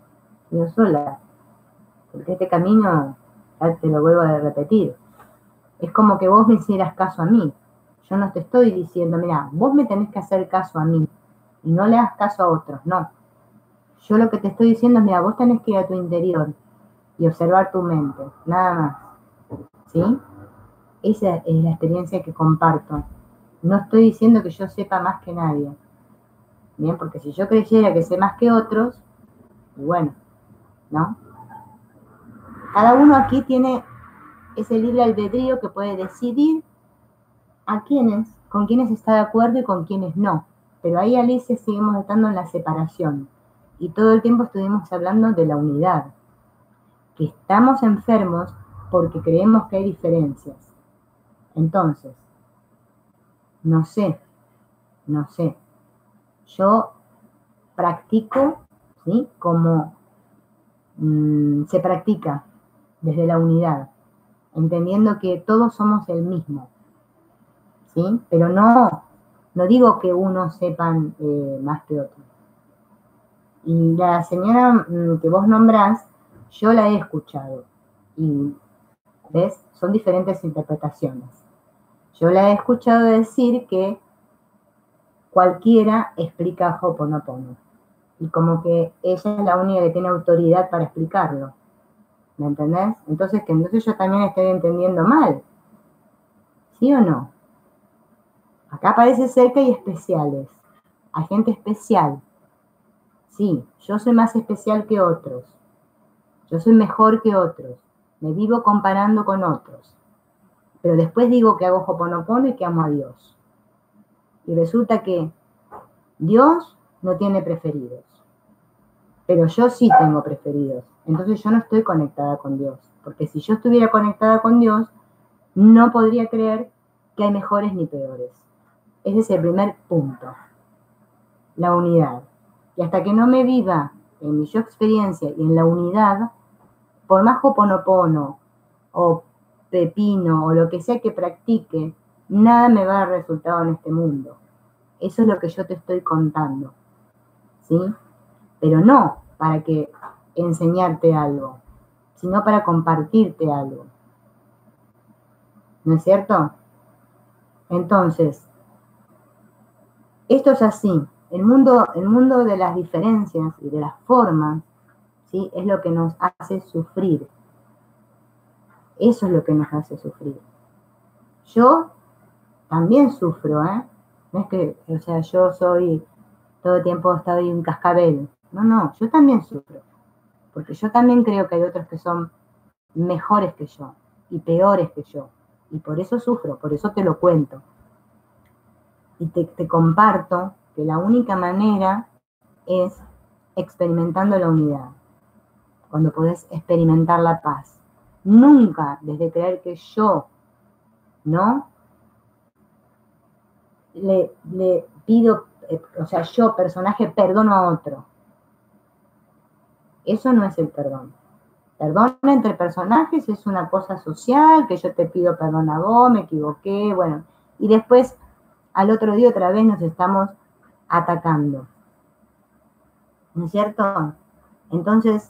Porque este camino, ya te lo vuelvo a repetir, es como que vos me hicieras caso a mí. Yo no te estoy diciendo, mira, vos me tenés que hacer caso a mí y no le hagas caso a otros, no. Yo lo que te estoy diciendo es, mira, vos tenés que ir a tu interior y observar tu mente, nada más. ¿Sí? Esa es la experiencia que comparto. No estoy diciendo que yo sepa más que nadie. Bien, porque si yo creyera que sé más que otros, bueno, ¿no? Cada uno aquí tiene ese libre albedrío que puede decidir con quiénes está de acuerdo y con quiénes no. Pero ahí, Alicia, seguimos estando en la separación. Y todo el tiempo estuvimos hablando de la unidad. Que estamos enfermos porque creemos que hay diferencias. Entonces, no sé. Yo practico, ¿sí? Como se practica desde la unidad, entendiendo que todos somos el mismo, ¿sí? Pero no No digo que unos sepan más que otros. Y la señora que vos nombrás, yo la he escuchado. Y, ¿ves? Son diferentes interpretaciones. Yo la he escuchado decir que cualquiera explica Ho'oponopono. Y como que ella es la única que tiene autoridad para explicarlo. ¿Me entendés? Entonces yo también estoy entendiendo mal. ¿Sí o no? Acá parece ser que hay especiales. Hay gente especial. Sí, yo soy más especial que otros. Yo soy mejor que otros. Me vivo comparando con otros. Pero después digo que hago Ho'oponopono y que amo a Dios. Y resulta que Dios no tiene preferidos. Pero yo sí tengo preferidos. Entonces yo no estoy conectada con Dios. Porque si yo estuviera conectada con Dios, no podría creer que hay mejores ni peores. Ese es el primer punto. La unidad. Y hasta que no me viva en mi yo experiencia y en la unidad, por más Ho'oponopono o pepino o lo que sea que practique, nada me va a dar resultado en este mundo. Eso es lo que yo te estoy contando. ¿Sí? Pero no para que enseñarte algo, sino para compartirte algo. ¿No es cierto? Entonces, esto es así. El mundo de las diferencias y de las formas, ¿sí? Es lo que nos hace sufrir. Eso es lo que nos hace sufrir. Yo también sufro, ¿eh? No es que, o sea, yo soy, todo el tiempo estoy un cascabel. No, yo también sufro. Porque yo también creo que hay otros que son mejores que yo y peores que yo. Y por eso sufro, por eso te lo cuento. Y te comparto que la única manera es experimentando la unidad. Cuando podés experimentar la paz. Nunca desde creer que yo, ¿no? Le pido, o sea, yo, personaje, perdono a otro. Eso no es el perdón. Perdón entre personajes es una cosa social, que yo te pido perdón a vos, me equivoqué, bueno. Y después, al otro día otra vez nos estamos atacando. ¿No es cierto? Entonces,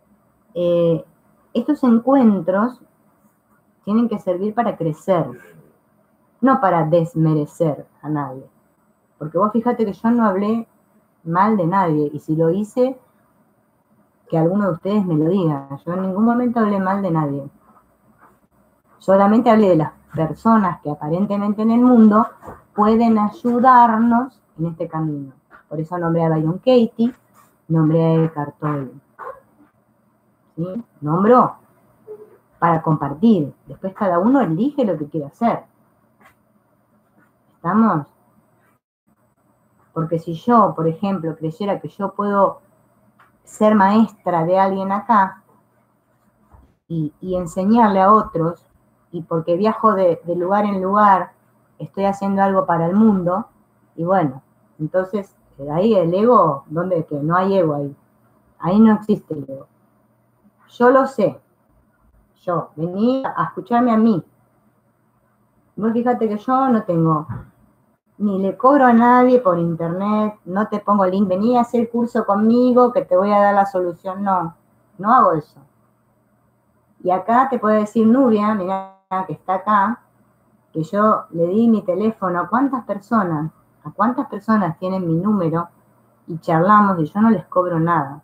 estos encuentros tienen que servir para crecer, no para desmerecer a nadie. Porque vos fíjate que yo no hablé mal de nadie, y si lo hice, que alguno de ustedes me lo diga. Yo en ningún momento hablé mal de nadie. Solamente hablé de las personas que aparentemente en el mundo pueden ayudarnos en este camino. Por eso nombré a Byron Katie, nombré a Eckhart Tolle. ¿Sí? Nombró para compartir. Después cada uno elige lo que quiere hacer. ¿Estamos? Porque si yo, por ejemplo, creyera que yo puedo ser maestra de alguien acá y enseñarle a otros, y porque viajo de lugar en lugar, estoy haciendo algo para el mundo, y bueno, entonces ahí el ego, ¿dónde? Que no hay ego ahí. Ahí no existe el ego. Yo lo sé. Yo, vení a escucharme a mí. Vos fíjate que yo no tengo, ni le cobro a nadie por internet, no te pongo link, vení a hacer curso conmigo que te voy a dar la solución. No, no hago eso. Y acá te puede decir Nubia, mirá que está acá, que yo le di mi teléfono a cuántas personas tienen mi número y charlamos y yo no les cobro nada.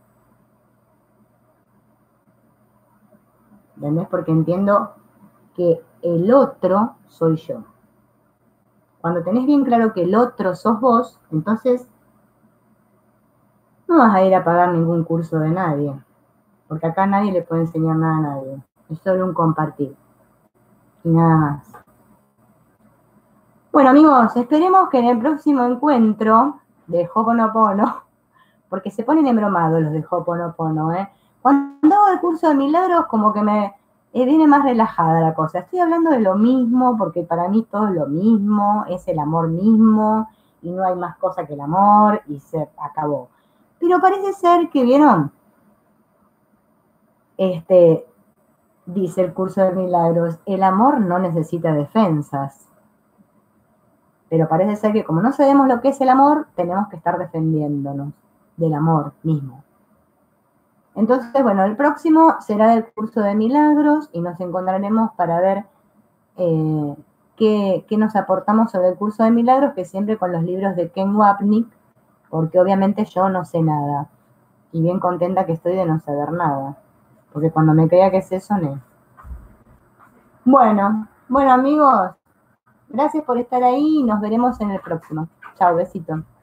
¿Entendés? Porque entiendo que el otro soy yo. Cuando tenés bien claro que el otro sos vos, entonces no vas a ir a pagar ningún curso de nadie, porque acá nadie le puede enseñar nada a nadie. Es solo un compartir. Y nada más. Bueno, amigos, esperemos que en el próximo encuentro de Ho'oponopono, porque se ponen embromados los de Ho'oponopono, ¿eh? Cuando hago el curso de milagros, como que me viene más relajada la cosa. Estoy hablando de lo mismo, porque para mí todo es lo mismo, es el amor mismo, y no hay más cosa que el amor, y se acabó. Pero parece ser que, ¿vieron? Dice el curso de milagros, el amor no necesita defensas. Pero parece ser que como no sabemos lo que es el amor, tenemos que estar defendiéndonos del amor mismo. Entonces, bueno, el próximo será del curso de milagros y nos encontraremos para ver qué nos aportamos sobre el curso de milagros, que siempre con los libros de Ken Wapnick, porque obviamente yo no sé nada. Y bien contenta que estoy de no saber nada. Porque cuando me creía que sé, soné. Bueno, amigos, gracias por estar ahí y nos veremos en el próximo. Chao, besito.